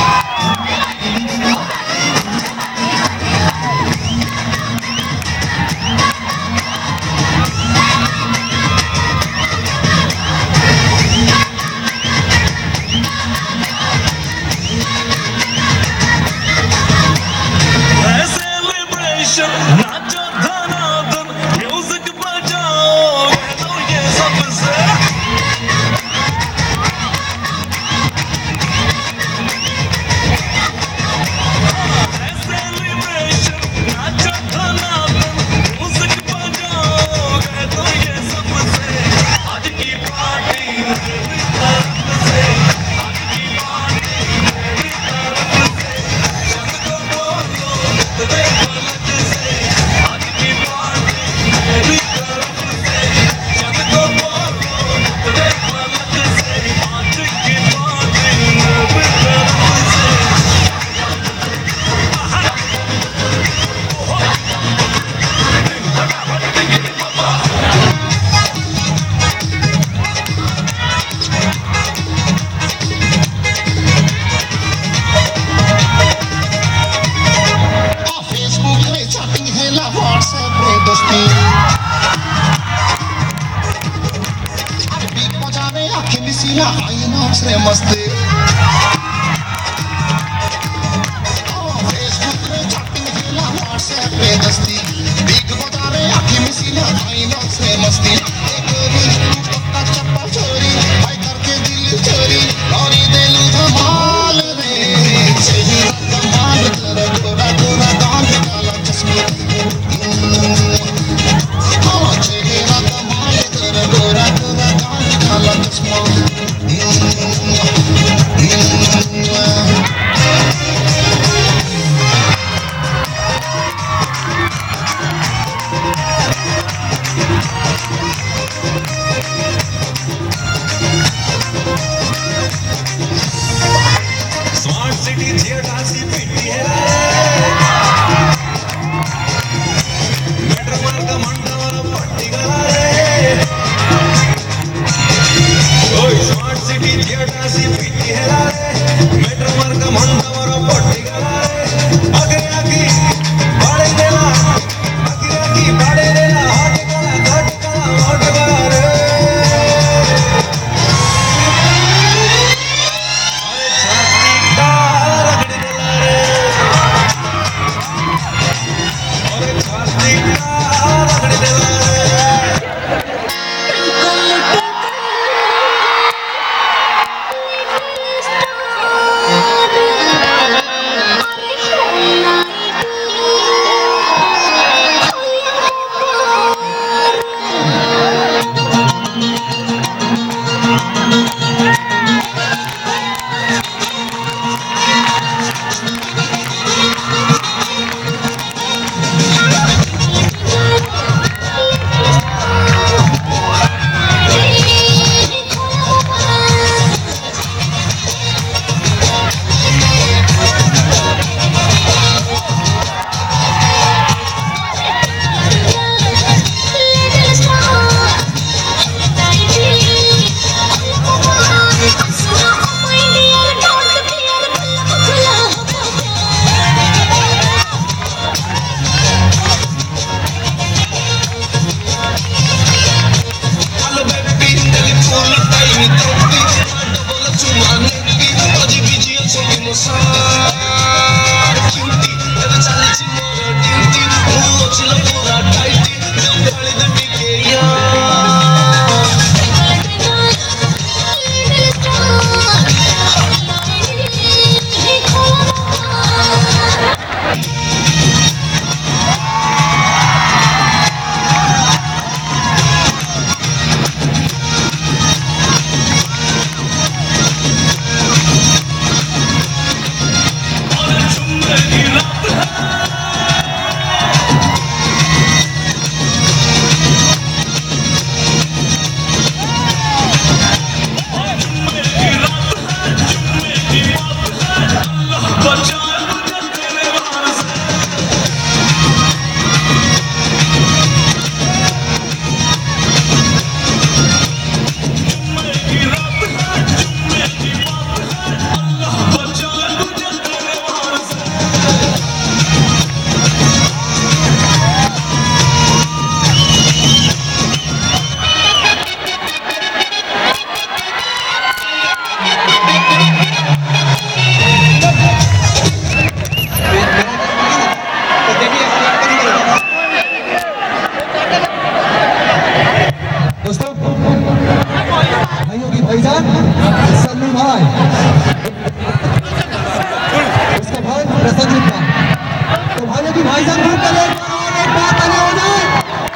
भाईजान सन्नू भाई, उसका भाई प्रसन्नजीत भाई। तो भाई अभी भाईजान ग्रुप का एक बार और एक बार ताली हो जाए।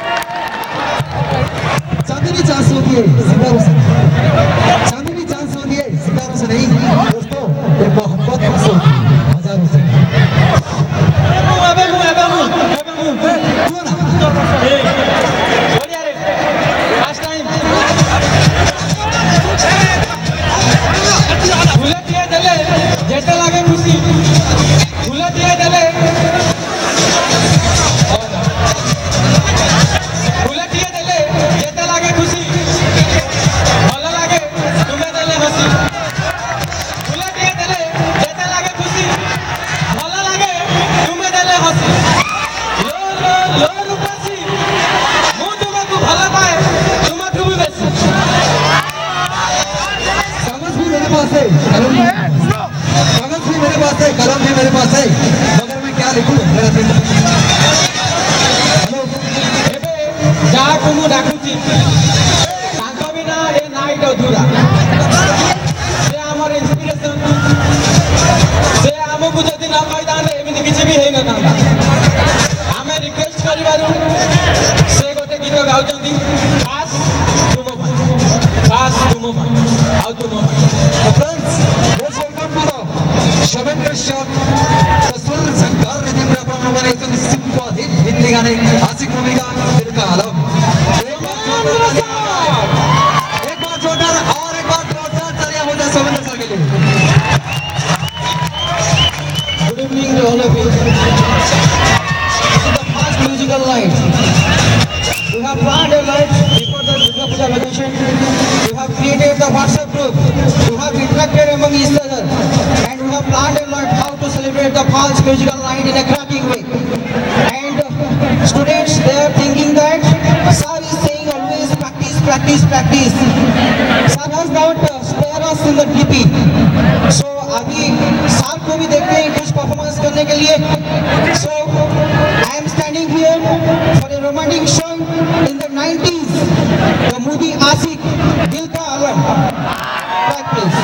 चांदनी चांस होती है सितारों से, चांदनी चांस होती है सितारों से नहीं दोस्तों, ये मोहब्बत से होती है हजारों से। जैसे लागे खुशी फूल दिए देले फूल दिए देले जैसे लागे खुशी भल लागे तुम्हें देले हसी फूल दिए देले जैसे लागे खुशी भल लागे तुम्हें देले हसी लो लो लो रूपसी मु तुमको भल पाए तुमको भी बेसी समझ भी मेरे पास है, कलम भी मेरे पास है, कलम भी मेरे पास है, मगर मैं क्या लिखूं मेरा दिल। हेलो एबे जा को डाकुची तांको बिना ए नाइट अधूरा से हमर इंस्पिरेशन से हमको जदी ना मैदान एमिति किछि भी हेई न तांका हमें रिक्वेस्ट करिबारु से गोटे गीत गाउचंदी खास तुमो भाई खास तुमो भाई आउ तुमो भाई। Friends let's welcome to the Shaban Kashyap ससुर संकार रिदम का हमारे एक सिंपल हिट हिंदी गाने आशिक मूवी का दिल का आलम। एक बार जोरदार और एक बार जोरदार तालियां हो जाए शबन सर के लिए। Good evening to all of you. The first musical night. We have planned a night before the Durga Puja vacation. We have created the WhatsApp group. We have interacted among each other, and we have planned a lot how to celebrate the first musical night in a cracking way. And uh, students, they are thinking that sir is saying always practice, practice, practice. Sir has not uh, spared us in the D P. So अभी sir को भी देखते हैं कुछ performance करने के लिए. So I am standing here for a romantic song in the nineties, the movie Ashik, Dil Ka Alam. Back please.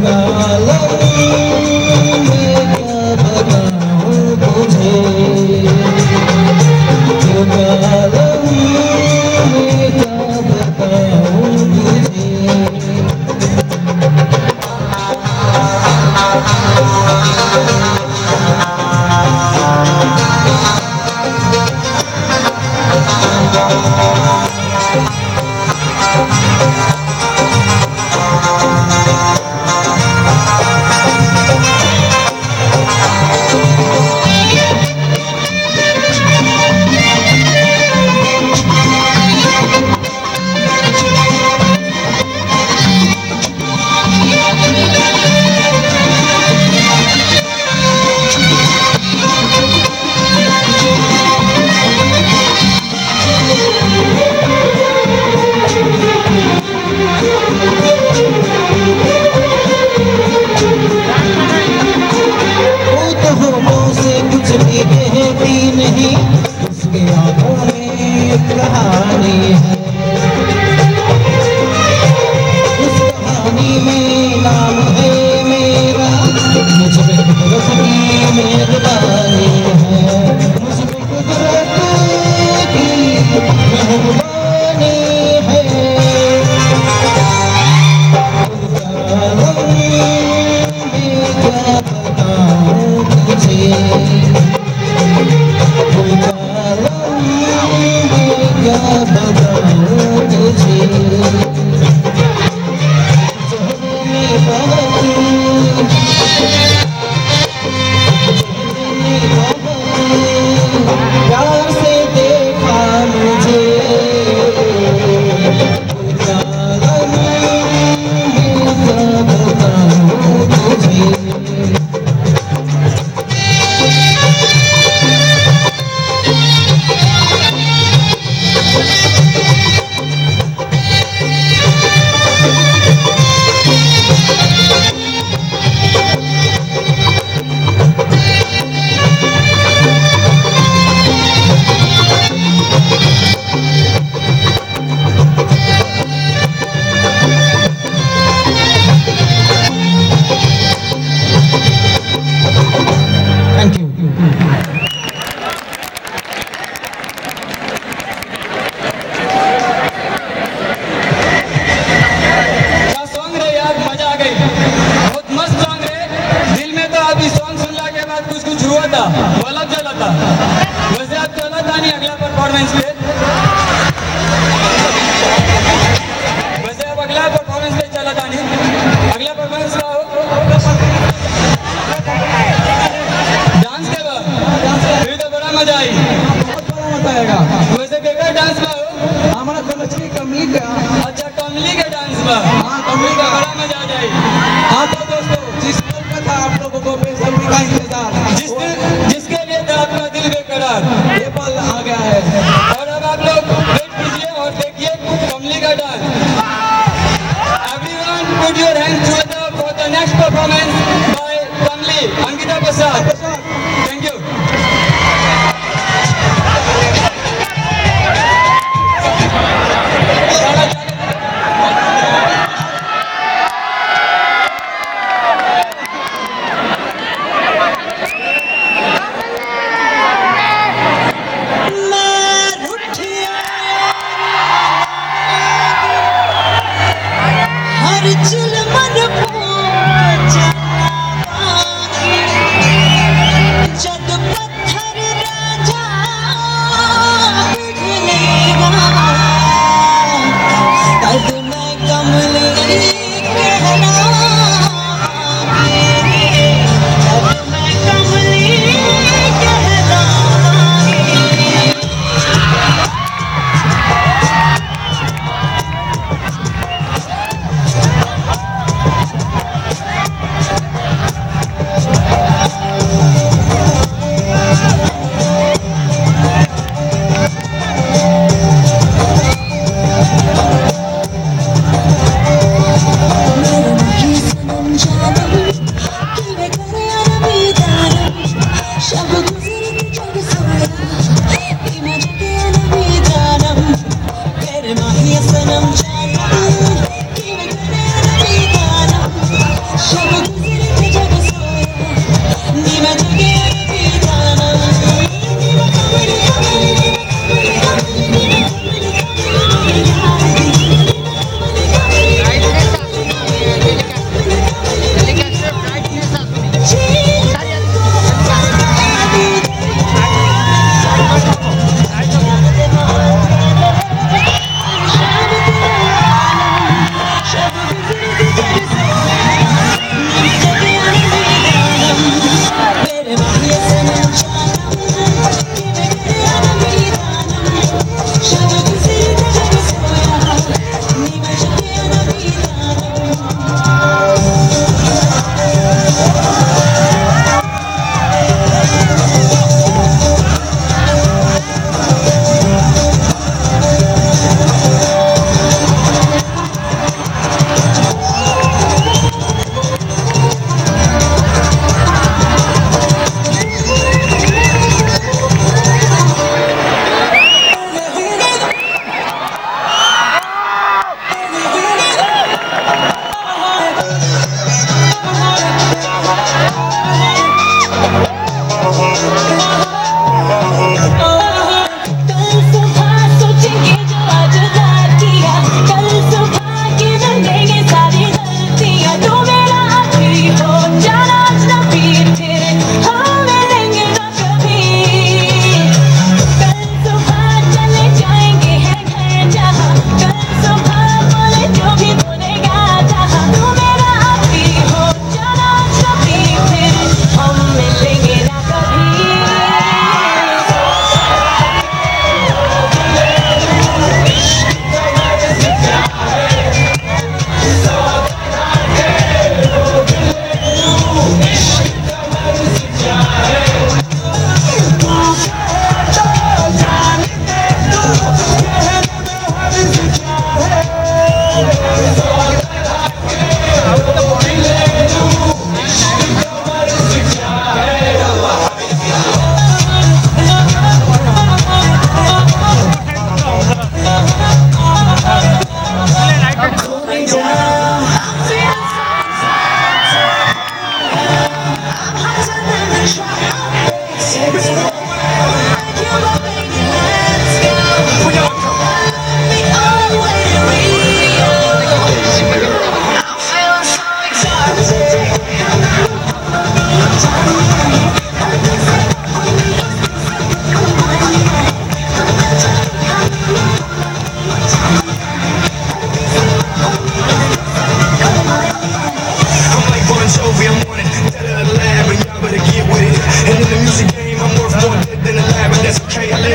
चल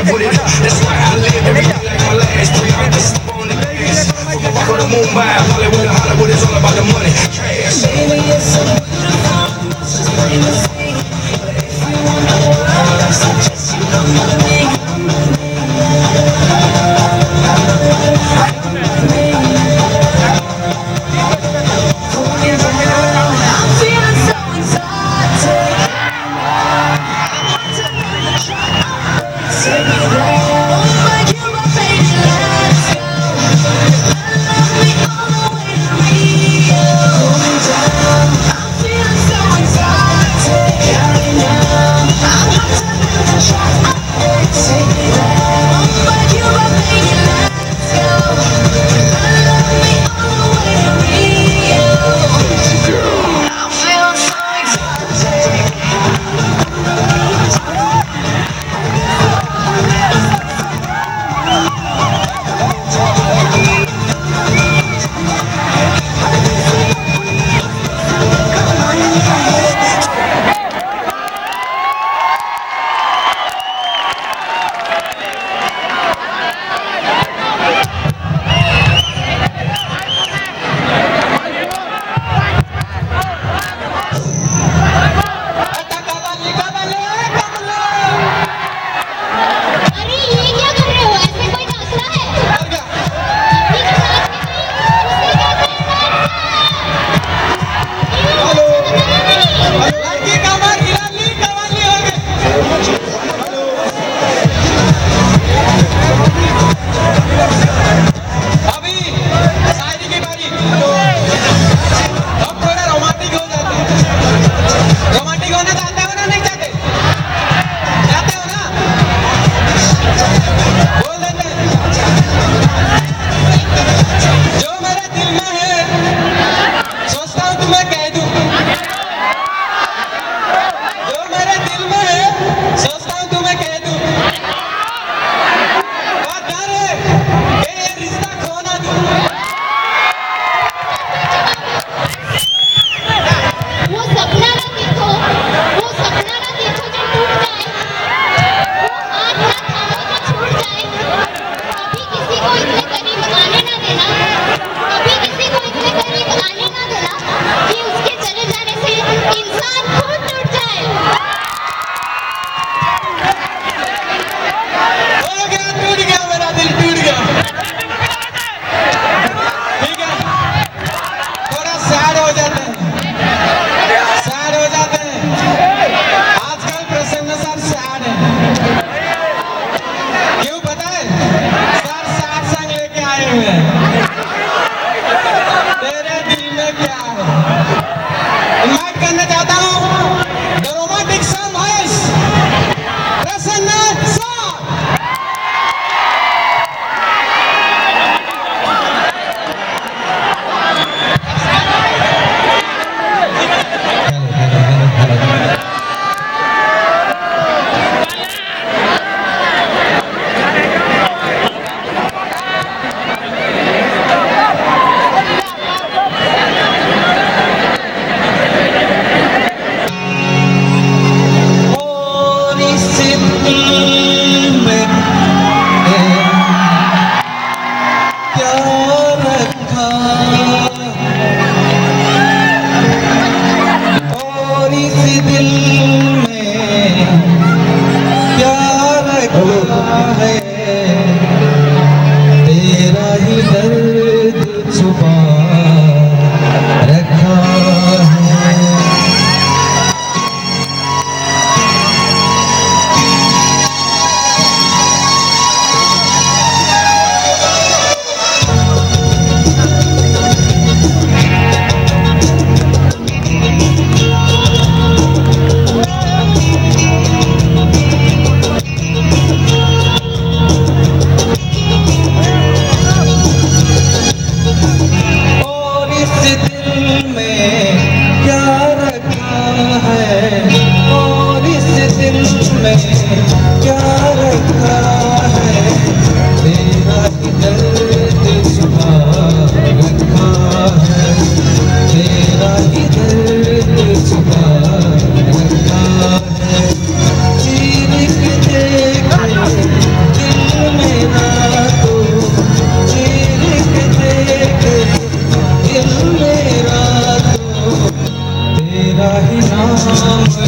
with it. That's why I live every day like my last. Three hours on the gas. From a rock on the moon by Hollywood. Hollywood is all about the money. Trash. Baby, it's so beautiful. Just plain to see. But if you want the world, I suggest you come with me.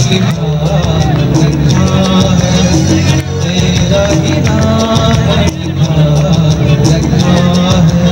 लिखा रखा है, तेरा ही नाम लिखा रखा है।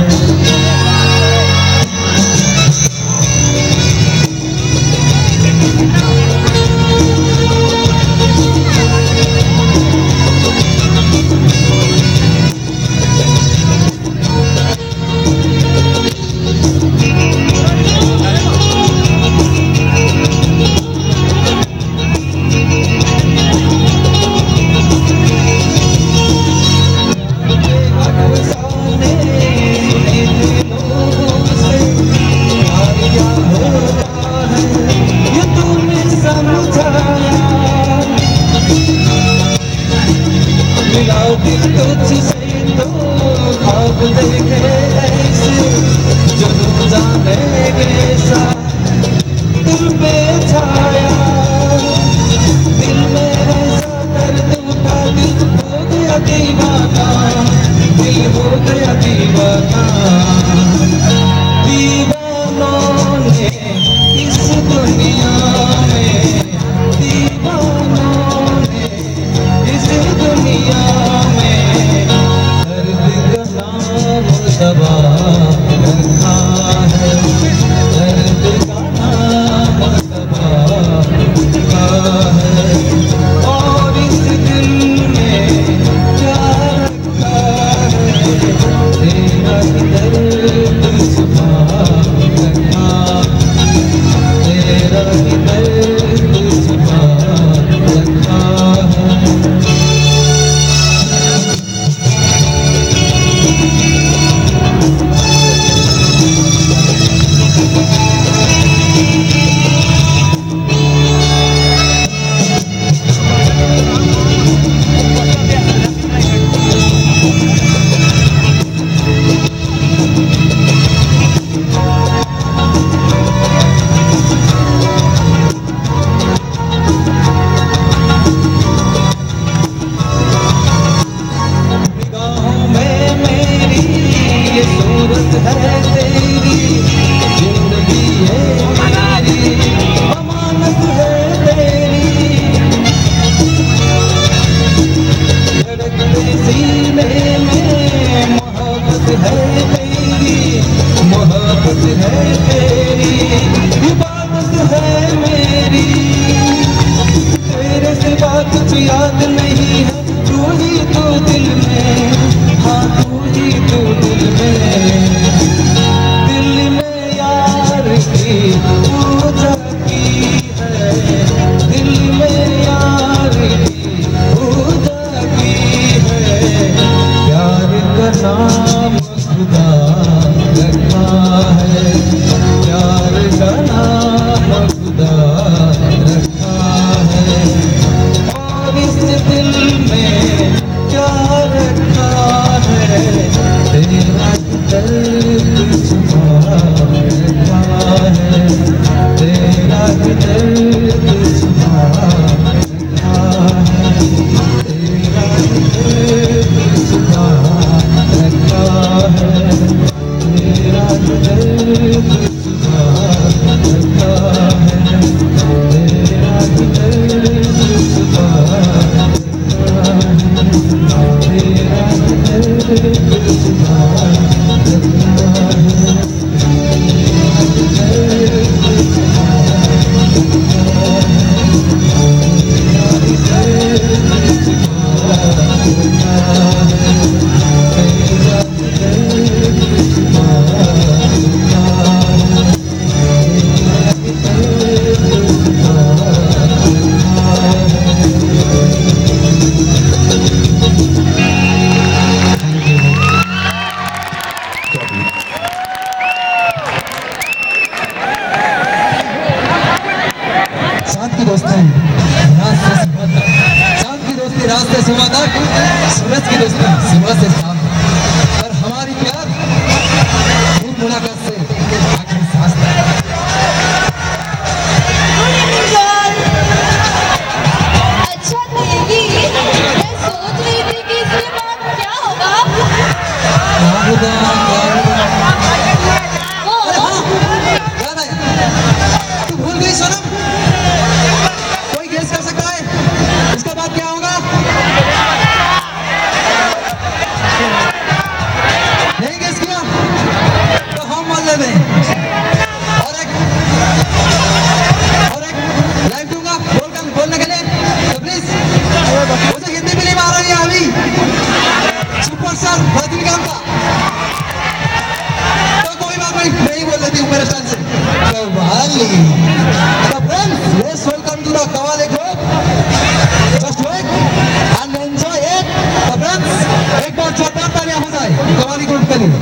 So friends, let's welcome to the Kawali group. Just wait and enjoy it. So friends, एक बार जोरदार तालियां हो जाए कवाली ग्रुप के लिए.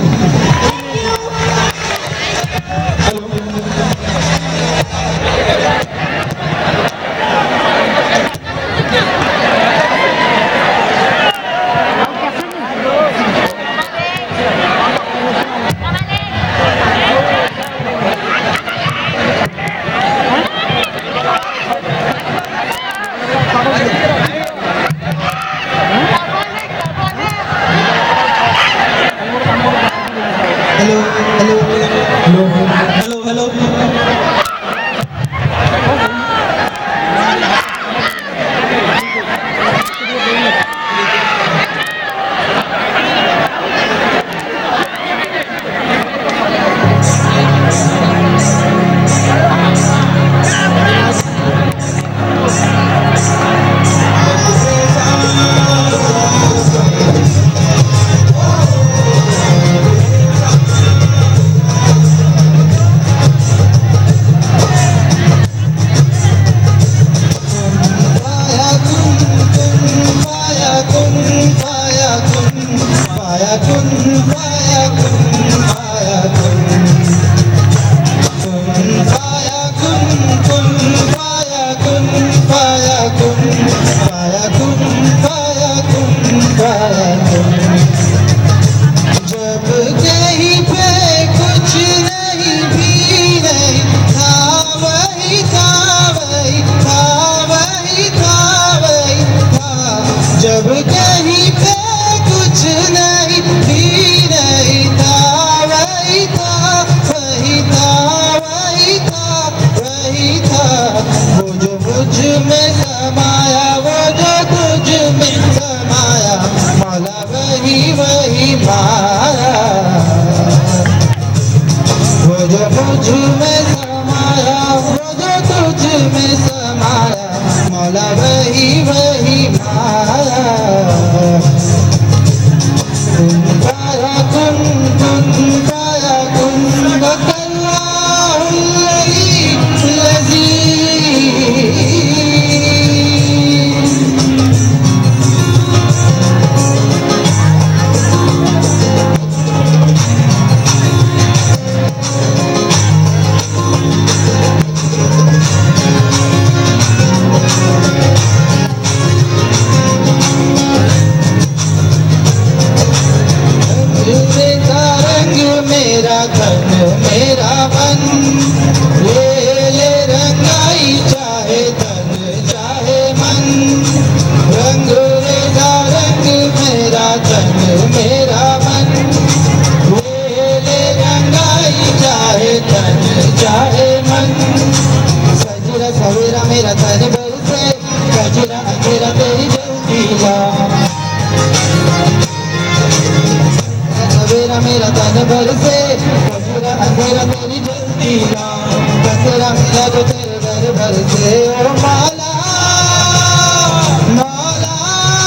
Hello, hello, hello, hello, hello. जब कहीं पे कुछ नहीं भी नहीं था वही था वही था वही था वही था वो जो मुझ में समाया वो जो तुझ में समाया मौला वही वही माया वो जो मुझ में समाया वो जो तुझ में समाया मौला वही वही माया कुन पाया कुन कुन पाया कुन वकल्लाहुल अज़ीज़. मेरा धन मेरा मन ले ले रंगाई चाहे धन चाहे मन रंग रेगा रंग मेरा धन मेरा मन ले ले रंगाई चाहे धन चाहे मन सजरा सवेरा मेरा धन बरसे गजरा अंधेरा तेरी जल्दीला सवेरा मेरा तन बरसे कचरा अंधेरा तेरी जल्दी ना कचरा मिला तो तेरे घर बरसे ओ माला माला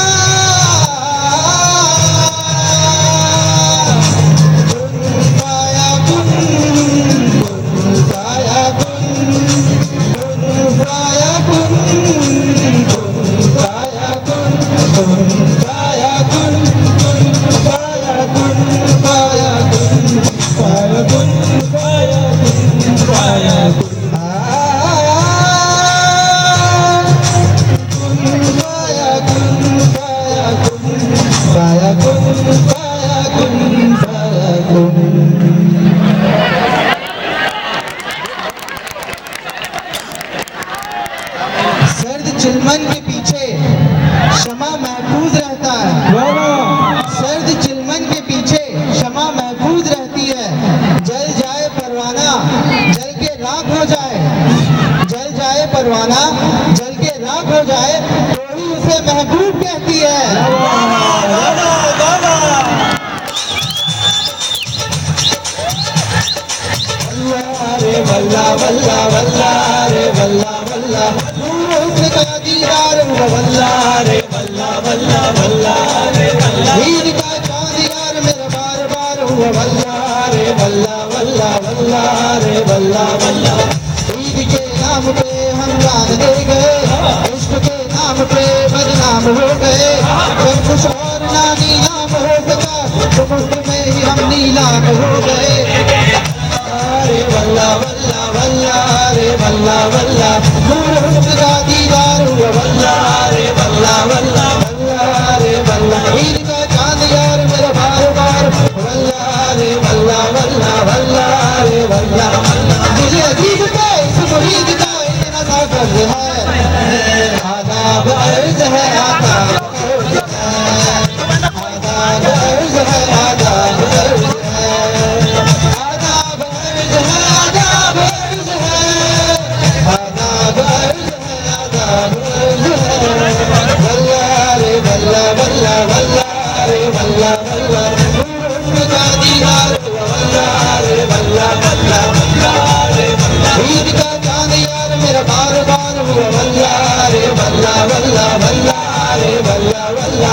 कुन पाया कुन कुन पाया कुन कुन पाया कुन कुन पाया कुन कुन पाया कुन कुन पाया कुन पाया कुन पाया कुन पाया कुन पाया कुन पाया कुन पाया कुन पाया कुन पाया कुन पाया कुन. सर्द चिलमन के पीछे क्षमा महफूज रहता है. सर्द चिलमन के पीछे क्षमा महफूज रहती है. जल जाए परवाना जल के राख हो जाए जल जाए परवाना जल के राख हो जाए तो ही उसे महबूब कहती है. रे वल्ला वल्ला वल्ला रे वल्ला वल्ला का दीदार हुआ वल्ला रे वल्ला वल्ला वल्ला रे वल्ला ईद का चांद यार मेरा बार बार हुआ वल्ला रे वल्ला वल्ला वल्ला रे वल्ला वल्ला ईद के नाम पे हम जान दे गए, इश्क के नाम पे बदनाम हो गए। जब कुछ और ना नीलाम हो सका तो मुफ्त में ही हम नीलाम हो गए। अरे वल्ला वल्ला वल्ला रे वल्ला वल्ला नूर हुस्न का दीदार हुआ वल्ला रे वल्ला वल्ला वल्ला रे वल्ला ईद का चांद यार मेरा बार बार वल्ला रे वल्ला वल्ला वल्ला रे वल्ला। मुझे अजीब का इस मुरीद का इतना सा कर्ज है, आदाब अर्ज है आदाब अर्ज है, आदाब अर्ज है आदाब अर्ज है, आदाब अर्ज है आदाब अर्ज है, आदाब अर्ज है आदाब अर्ज है। वल्ला रे वल्ला वल्ला वल्ला रे वल्ला वल्ला नूर हुस्न का दीदार वल्ला रे वल्ला वल्ला वल्ला रे वल्ला ईद का चांद यार मेरा बार बार हुआ वल्ला रे वल्ला वल्ला वल्ला रे वल्ला वल्ला।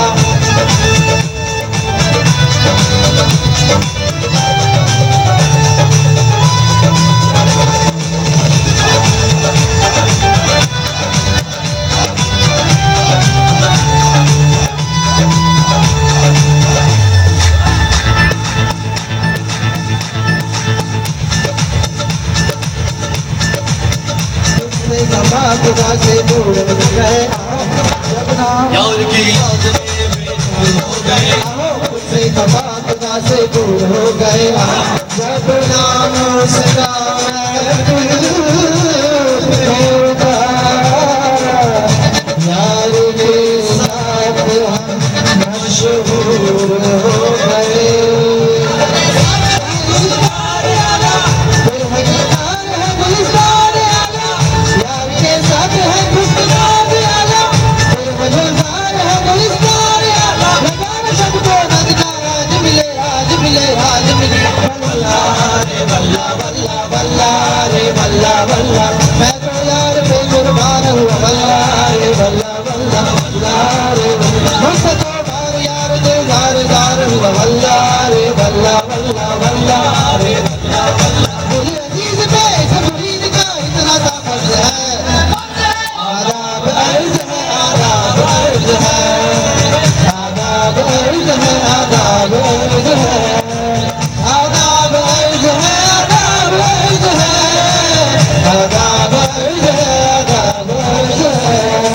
खुदा से दूर गए जब नाम यार की याद में हो गए, उससे खफा खुदा से दूर हो गए जब नाम उसका होगा। यार के साथ हम मशहूर हो गए। वल्ला वल्ला वल्ला रे वल्ला वल्ला मैं तो यार पे कुर्बान हुआ वल्ला रे वल्ला वल्ला वल्ला रे मुझसे तो बार यार दिलदार दार हुआ वल्ला रे वल्ला वल्ला वल्ला रे वल्ला वल्ला। मुझे अजीज पे इस मुरीद का इतना सा फर्ज है, आदाब अर्ज है आदाब अर्ज है, आदाब अर्ज है आदाब अर्ज है, आदाब अर्ज है आदाब अर्ज है, आदाब अर्ज है आदाब अर्ज है।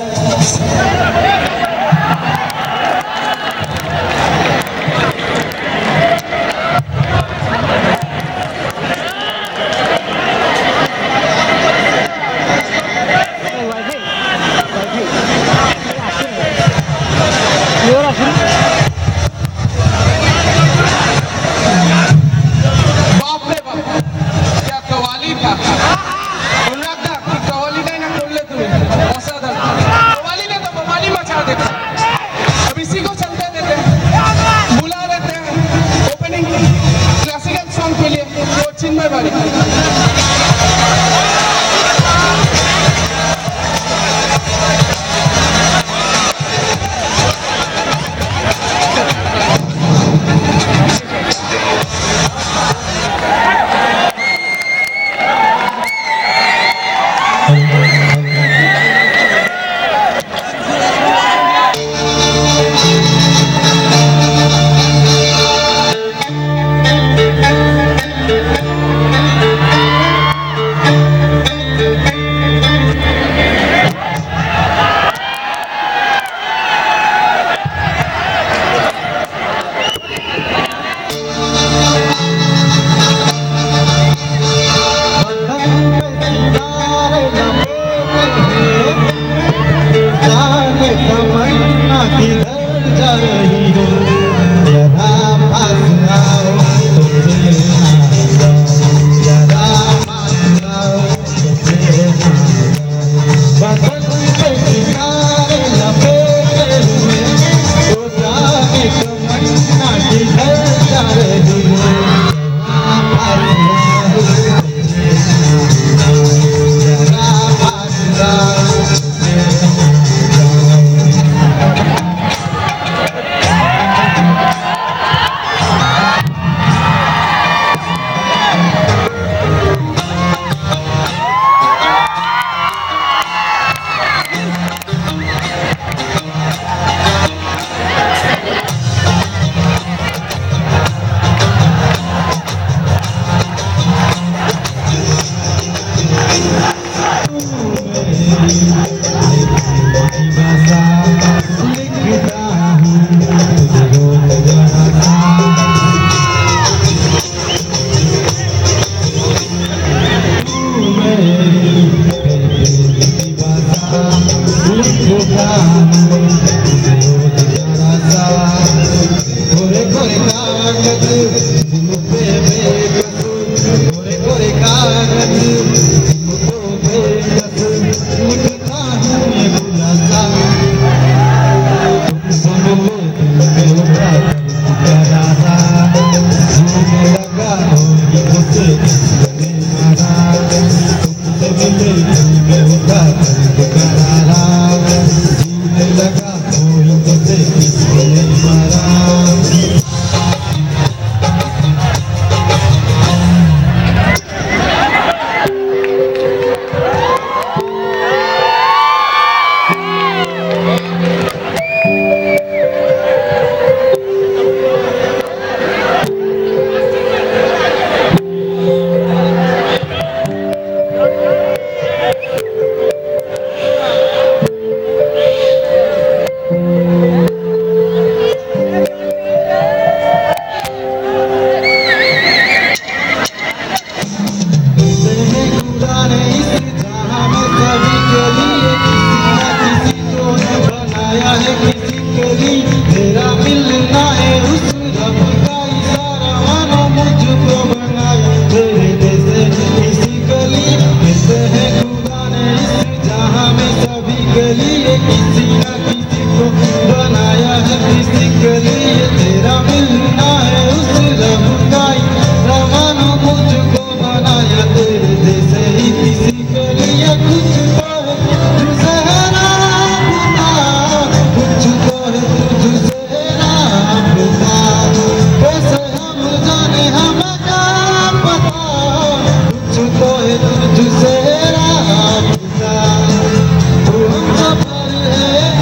तुझसे राबता, तू हम सफर है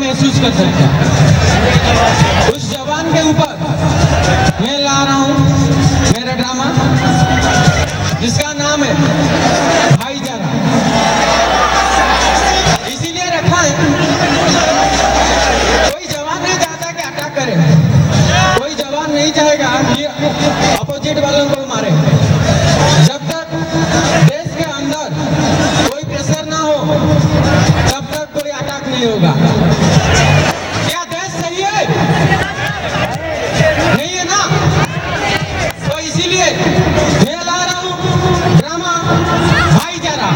महसूस कर सकता है। उस जवान के ऊपर मैं ला रहा हूँ मेरा ड्रामा, जिसका नाम है भाईचारा। इसीलिए रखा है, कोई जवान नहीं चाहता कि अटैक करे, कोई जवान नहीं चाहेगा कि अपोजिट वालों को मारे। जब तक देश के अंदर कोई प्रेशर ना हो तब तक कोई अटैक नहीं होगा। क्या देश सही है? नहीं है ना? तो इसीलिए मैं ला रहा हूँ ड्रामा भाईचारा।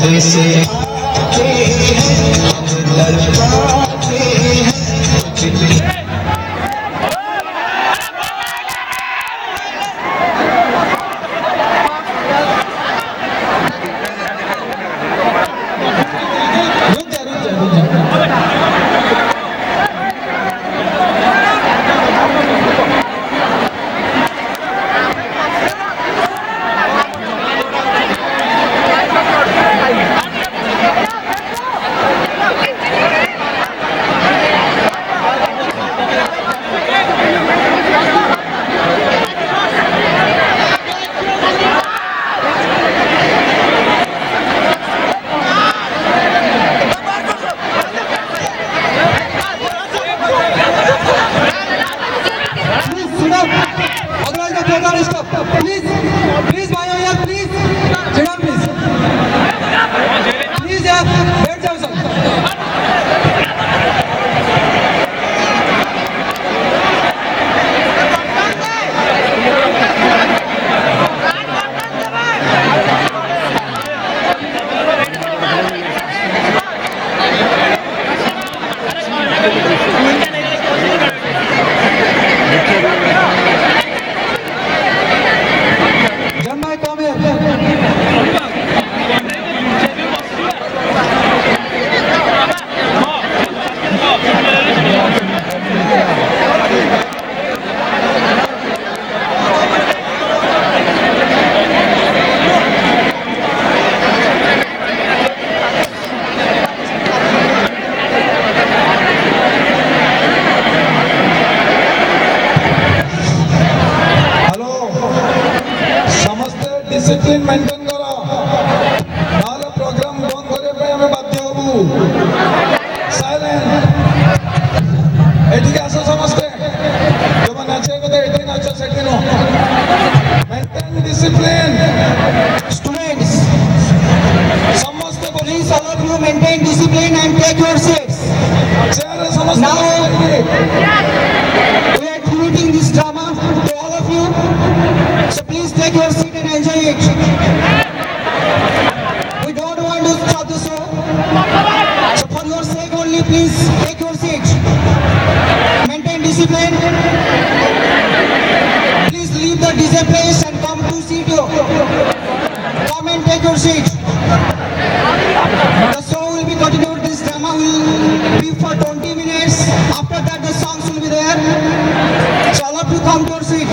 अंधेरे से आते हैं हम ललचाते हैं कुछ डिसिप्लिन मेंटेन करा नाले प्रोग्राम बंद करे पे हमें बाध्य होबू साइलेंट एटिके आसो समझते जब नाचे को तो एटी नाचो सेटी नो मेंटेन डिसिप्लिन Students, समझते please all of you maintain discipline and take your seats. चेहरे समझते Now we are creating this drama to all of you. So please take your seat and enjoy it. We don't want to stop the show. So for your sake only, please take your seat. Maintain discipline. Please leave the D J place and come to seat you. Come and take your seat. The show will be continued. This drama will be for twenty minutes. After that, the songs will be there. So all of you come to your seat.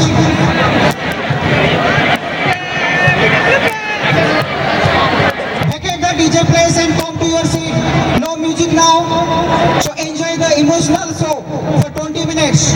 Vacate the D J place and come to your seat. No music now. So enjoy the emotional show for twenty minutes.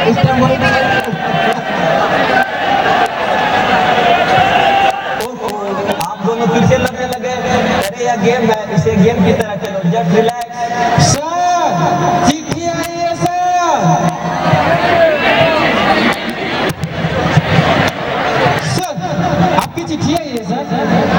इस time वही आप दोनों फिर से लड़ने लगे। अरे यह गेम है, इसे गेम की तरह खेलो, जस्ट रिलैक्स। सर चिट्ठी आई है सर। सर आपकी चिट्ठी आई है सर।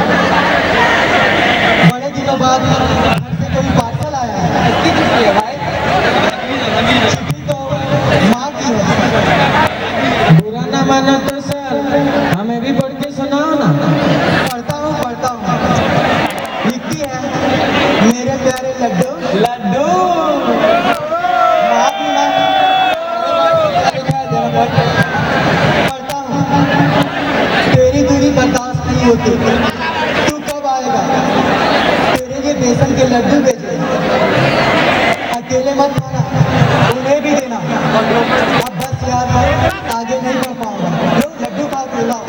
बड़े दिनों बाद घर से कोई पार्सल आया है। किसकी चिट्ठी है भाई? चिट्ठी तो माँ की है। बुरा ना मानो तो सर हमें भी पढ़ के सुनाओ ना। पढ़ता हूँ पढ़ता हूँ। लिखती है, मेरे प्यारे लड्डू लड्डू माँ की माँ। पढ़ता हूँ, तेरी दूरी बर्दाश्त नहीं होती, तू कब आएगा? तेरे लिए बेसन के लड्डू भेजे, अकेले मत खाना, उन्हें भी देना। अब बस यार आगे नहीं बढ़ पाऊंगा। लो लड्डू खा के लाओ।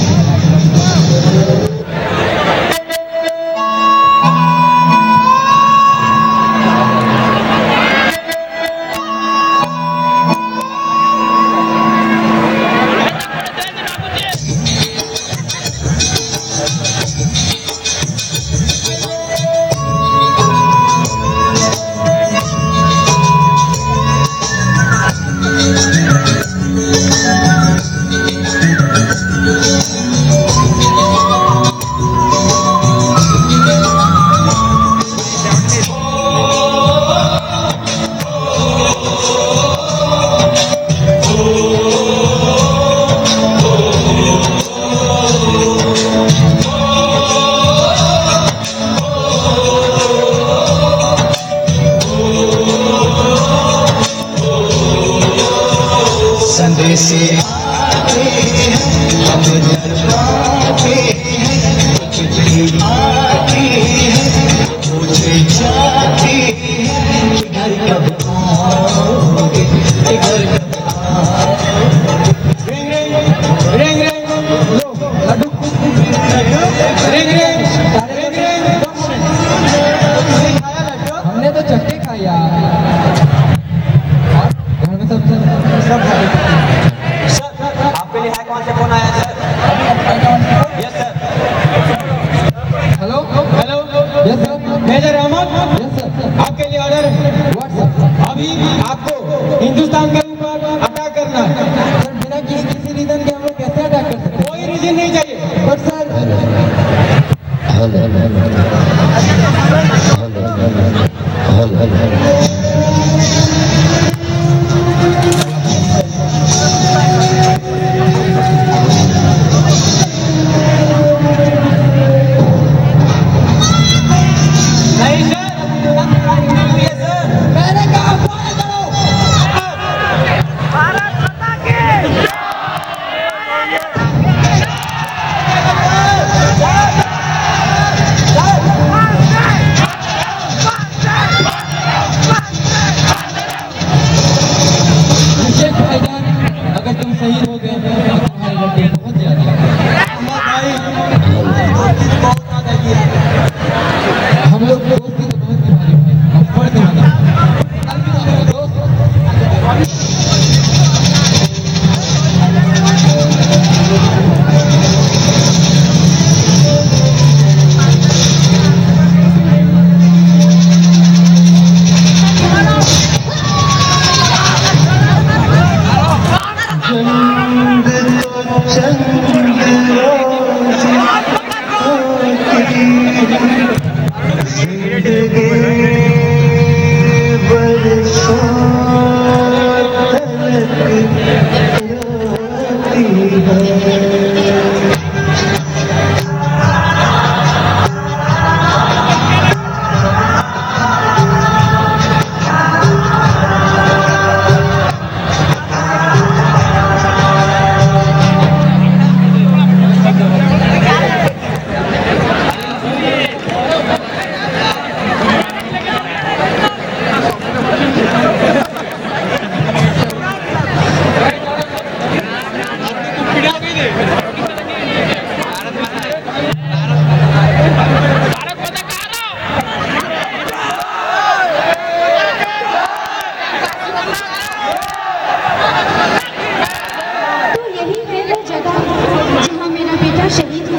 संदेशे आते हैं, हम डरते हैं, चिट्ठी आती है, मुझे जाती है, घर कब आओगे, घर कब आओगे। रिंग रिंग रिंग रिंग लो लड्डू रिंग रिंग रिंग रिंग। हमने तो चक्के खाए यार। घर में सब सब सर आपके लिए कौन से फोन आया sir? Yes sir. Hello hello yes sir. Major Ahmed yes sir. आपके लिए ऑर्डर है। व्हाट्सएप। अभी आपको हिंदुस्तान के ऊपर अटैक करना है। सर बिना किसी किसी रीजन के हम लोग कैसे अटैक कर सकते हैं? कोई रीजन नहीं चाहिए। बट सर मैंने कहा फायर करो। भारत माता की अगर तुम शहीद हो गए तो तुम्हारे लड्डू बहुत ज्यादा भाई बहुत ज्यादा किया। हम लोग दोस्ती तो बहुत तुम्हारी भाई, हम बड़े तुम्हारे दोस्त।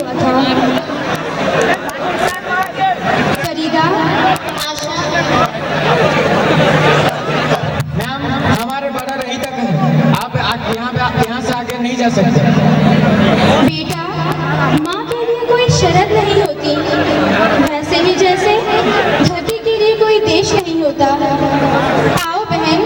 हुआ था। फरीदा, आशा। मैम हमारे बॉर्डर यहीं तक है, आप यहाँ पे यहाँ से आगे नहीं जा सकते। बेटा, माँ के लिए कोई शर्त नहीं होती, वैसे ही जैसे धरती के लिए कोई देश नहीं होता। आओ बहन।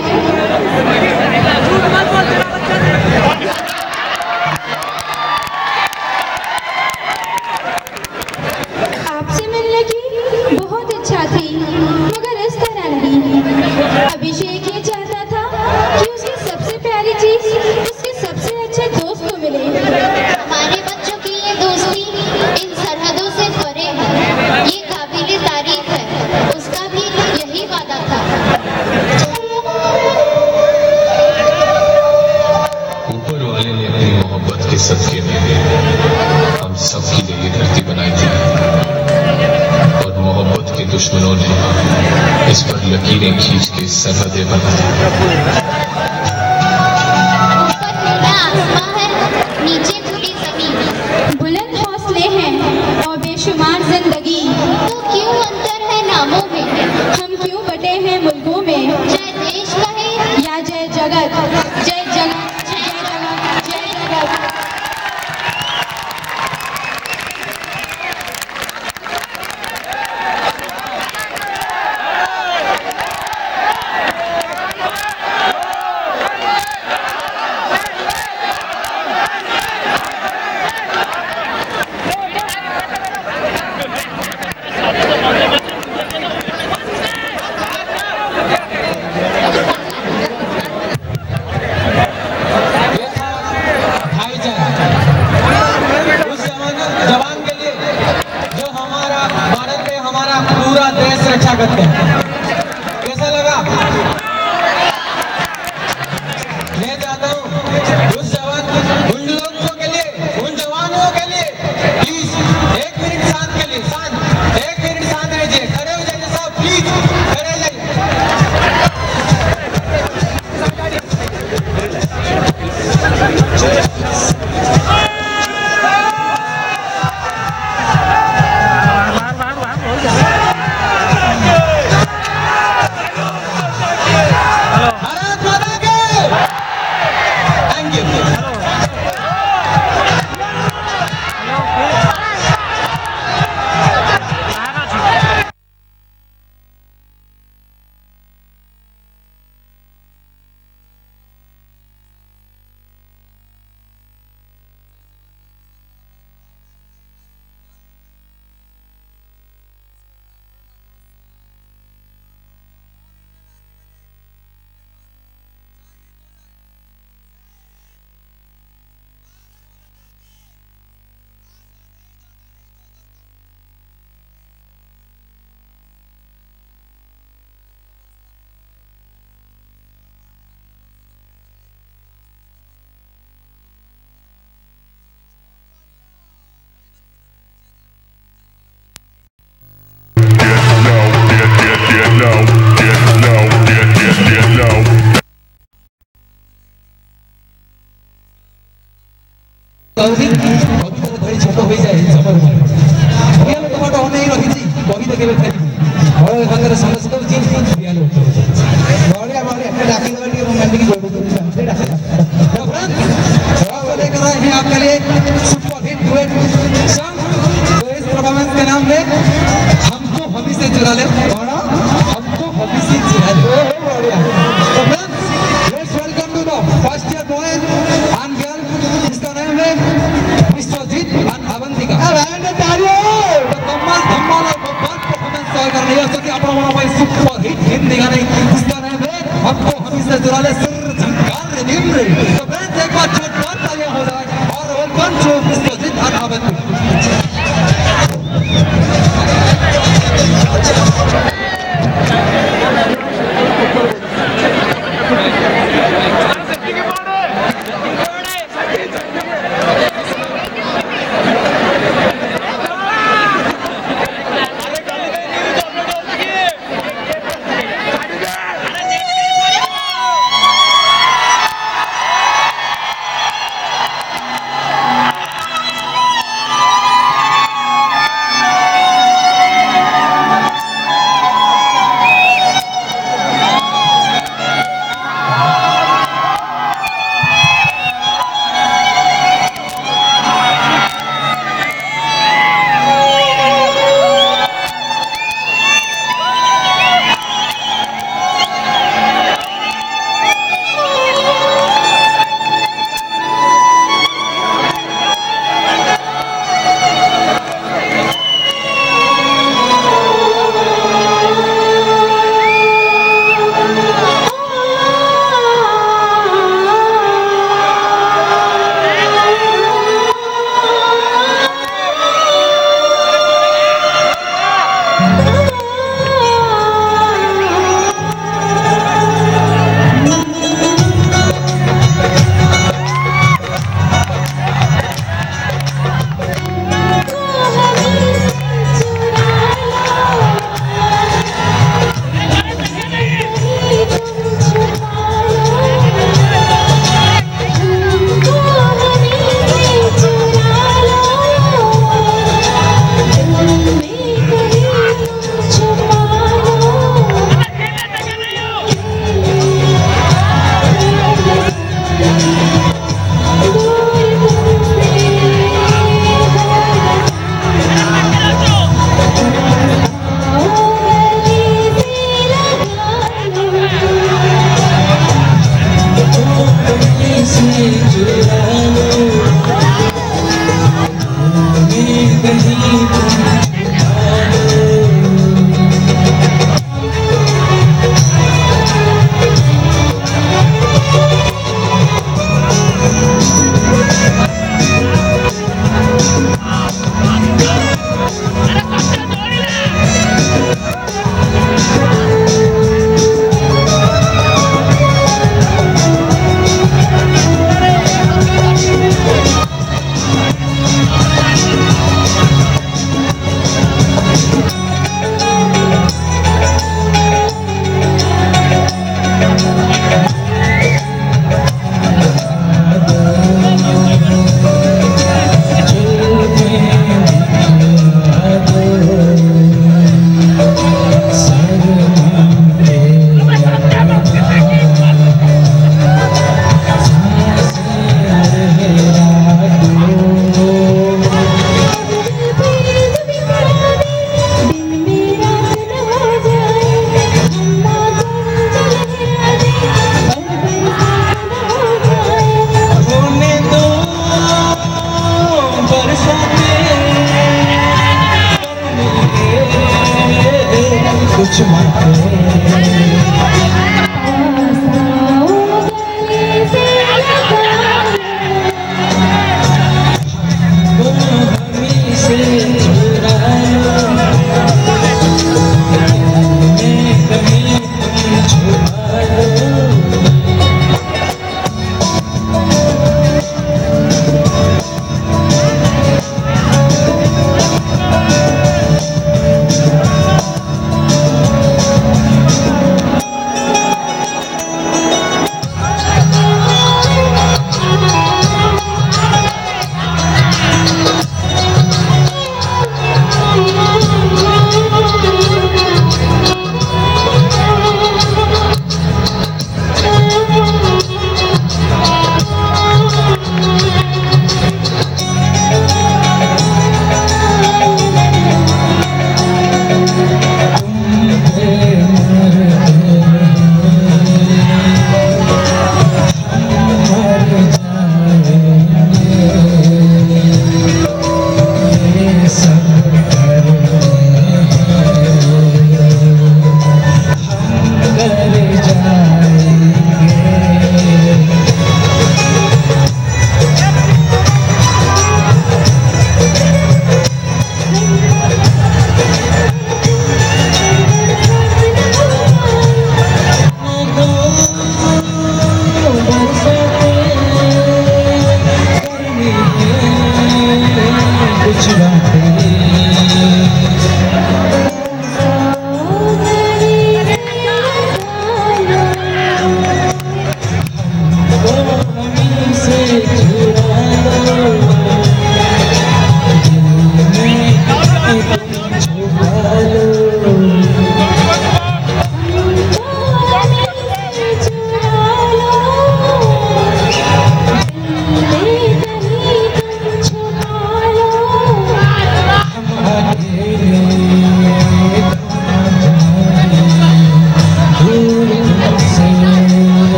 आपसे मिलने की बहुत इच्छा थी, मगर इस तरह नहीं। अभिषेक ये चाहता था कि उसकी सबसे प्यारी चीज उसके सबसे अच्छे दोस्त को मिले। हमारे बच्चों की ये दोस्ती इन सरहदों से परे है, ये काबिले तारीफ है। उसका भी यही वादा था। ऊपर वाले ने अपनी मोहब्बत के सदके में हम सबके लिए ये धरती बनाई थी, और मोहब्बत के दुश्मनों ने इस पर लकीरें खींच के सरहदें बनाई। ऊपर नीला आसमां है, नीचे खुली जमीन, बुलंद हौसले हैं और बेशुमार जिंदगी। तो क्यों अंतर है नामों में, हम क्यों बटे हैं मुल्कों में। जय देश कहे या जय जगत, जय जगत, जय जगत, जय जगत। पूरा देश रक्षा करते हैं। कैसा लगा? मैं चाहता हूँ उस जवान उन लोगों के लिए, उन जवानों के लिए प्लीज एक मिनट शांत के लिए शांत एक मिनट शांत रहिए, खड़े हो जाइए सब, प्लीज खड़े जाइए। आपके लिए सुपर हिट डुएट सॉन्ग, तो इस परफॉर्मेंस के नाम में हमको हमी से चुरा ले, हमको हमी से चुरा ले। तो friends, let's welcome to the first year boy and girl, जिसका नाम है विश्वजीत एंड अवंतिका। तो कमाल धमाल और बम्पर परफॉर्मेंस तय कर रही है, जो कि आप लोगों को सुपर हिट हिंदी गाने, जिसका नाम है हमको हमी से चुरा ले। चुमा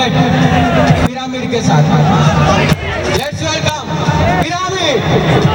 डुएट पिरामिड के साथ। Let's welcome pyramid.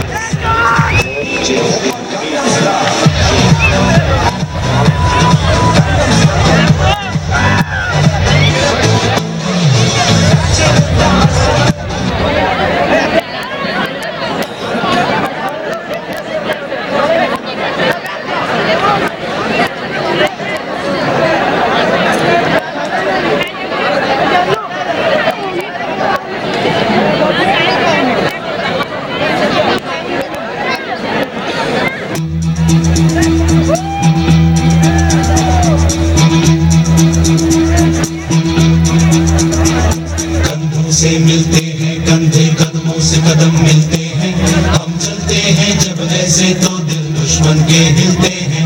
से मिलते हैं कंधे कदमों से कदम मिलते हैं, हम चलते हैं जब ऐसे तो दिल दुश्मन के हिलते हैं।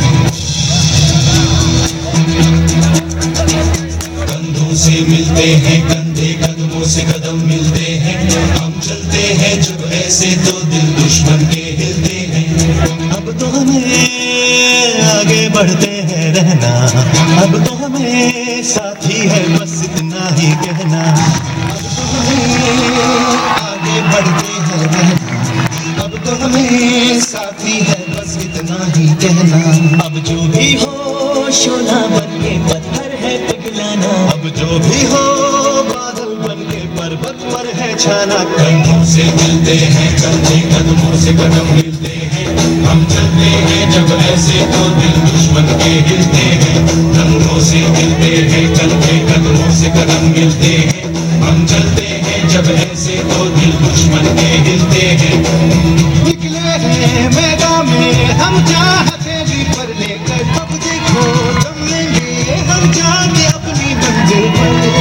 कंधों से मिलते हैं कंधे कदमों से कदम मिलते हैं, हम चलते हैं जब ऐसे तो दिल दुश्मन के हिलते हैं। अब तो हमें आगे बढ़ते हैं रहना, अब तो हमें साथी है बस इतना ही कहना। आगे बढ़ते हैं रहना, अब तो हमें साथी है बस इतना ही कहना। अब जो भी हो शोला बन के पत्थर है पिघलाना, अब जो भी हो बादल बन के पर्वत पर है छाना। कंधों से मिलते हैं कंधे कदमों से कदम मिलते हैं, हम चलते हैं जब ऐसे तो दिल दुश्मन के हिलते हैं। कंधों से मिलते हैं कंधे कदमों से कदम मिलते हैं, हम चलते हैं जब ऐसे तो दिल दुश्मन के हिलते हैं। निकले हैं मैदान में हम चाहते भी पर लेकर, अब देखो दम लेंगे हम जाके अपनी मंजिल पर।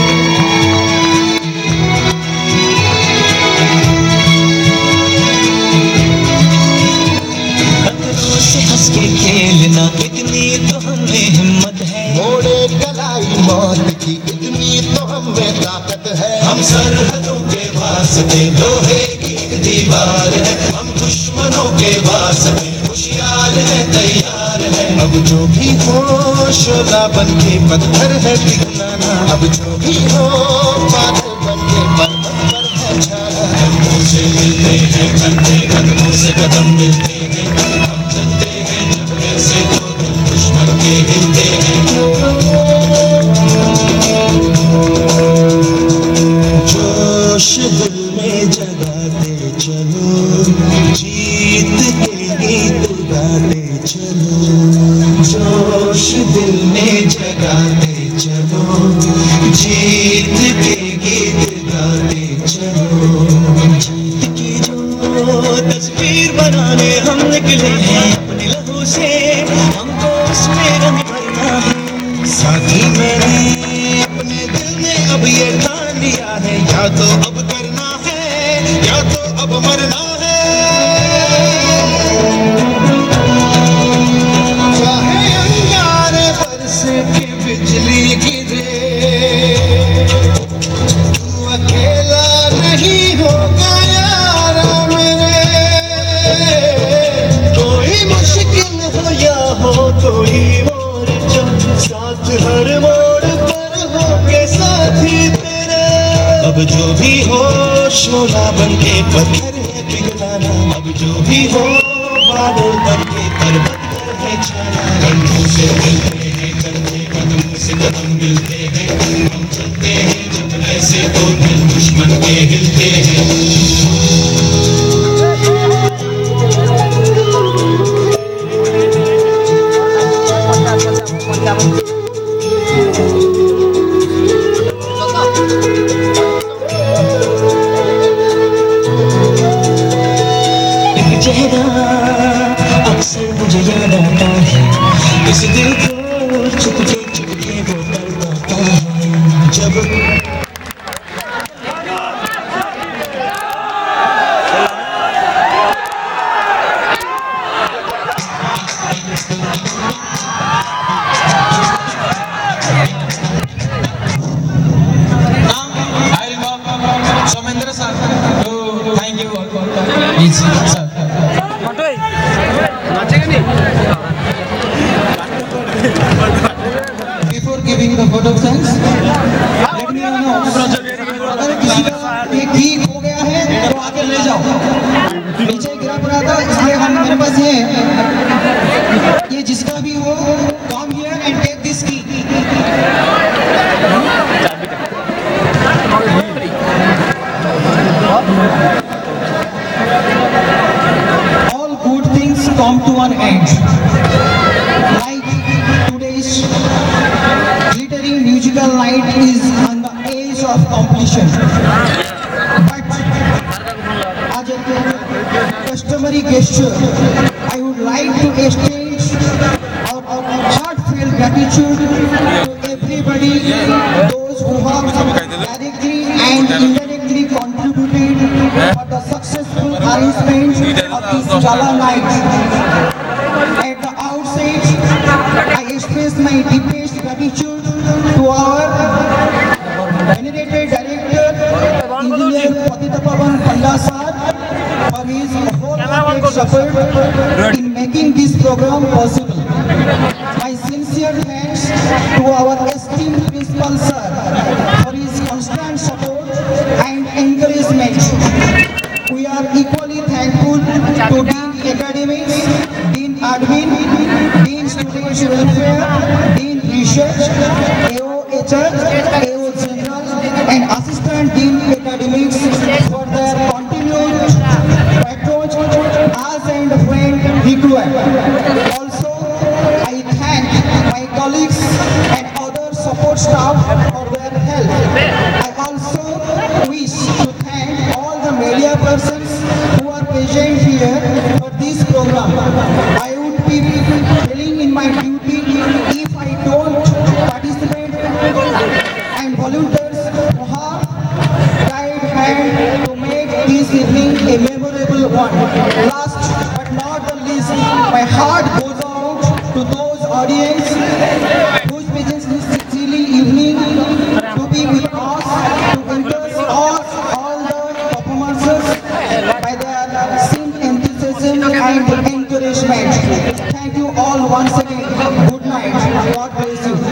खतरों से हंस के खेलना इतनी तो हमें हिम्मत है, मोड़े गलाई मौत की इतनी तो हमें ताकत है। हम सरहदों के वास्ते लोहे की दीवार है, हम दुश्मनों के वास्ते होशियार है तैयार है। अब जो भी हो शोला बन के पत्थर है पिघलाना, अब जो भी हो बादल बन के पर्वत पर है छाना। कंधों से मिलते हैं कंधे कदमों से कदम मिलते हैं, हम चलते हैं जब ऐसे तो दिल दुश्मन के हिलते हैं। जोश दिल में जगाते चलो, जीत के गीत गाते चलो। जोश दिल में जगाते चलो, जीत के गीत गाते चलो। जीत की जो तस्वीर बनाने हम निकले हैं अपने लहू से, हमको उसमें रंग भरना है। साथी मैंने अपने दिल में अब ये ठान लिया है, या तो अब करना है या तो अब मरना है। चाहे अंगारे बरसे के बिजली गिरे, तू अकेला नहीं होगा यारा मेरे। कोई मुश्किल हो या हो कोई मोर्चा, साथ हर मोड़ पर होंगे साथी तेरे। अब जो भी हो शोला बन के पत्थर है पिघलाना, अब जो भी हो बादल बन के पर्वत पर है छाना। कंधों से मिलते हैं कंधे कदमों से कदम मिलते हैं, हम चलते हैं जब ऐसे तो दिल दुश्मन के हिलते हैं। चेहरा अक्सर मुझे याद आता है, इस दिल को चुपके चुपके वो तड़पाता है। जब Before giving the vote of thanks, let me अगर किसी का ये ठीक हो गया है तो आके ले जाओ, नीचे गिरा पड़ा था इसलिए हम मेरे पास ये ये जिसका भी हो come here and take this key. All good things come to an end. Like today's glittering musical night is on the edge of completion. But as a customary gesture, I would like to exchange our, our heartfelt gratitude to everybody, those who have directly and indirectly contributed for the successful arrangement of this gala night. At the outset, I express my deepest gratitude to our venerated director, Engineer Patitapavan Panda Sir, for his wholehearted support in making this program possible. My sincere thanks to our esteemed Principal Sir for his constant support and encouragement. We are equally thankful to Dean Academics, Dean Admin, Dean Student Welfare, Dean Research, A O H R, A O General, and Assistant Dean Academics for their continued patronage as and when required. Also, I thank my colleagues and other support staff for their help. I also wish to thank all the media persons who are present here for this program. I would be failing in my duty if I don't participate, and volunteers who have tried hand to make this evening a memorable one. Last but not the least, my heart goes out to those audience whose presence this chilly evening to be with us, to encourage us all the performances by their same enthusiasm and encouragement. Thank you all once again. Good night. God bless you.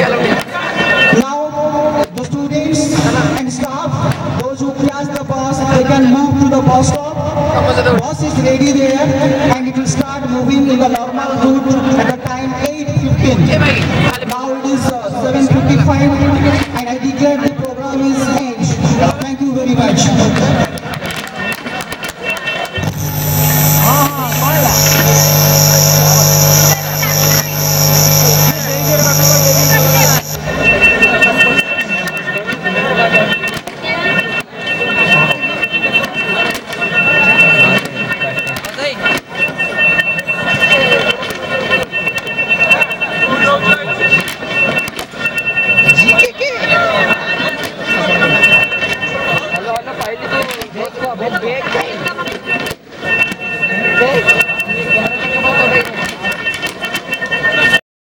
Now, the students and staff, those who catch the bus, they can move to the bus stop. The bus is ready there and it will start moving in the normal route at the time eight fifteen. Now it is uh, seven fifty-five and I declare the program is end. Thank you very much.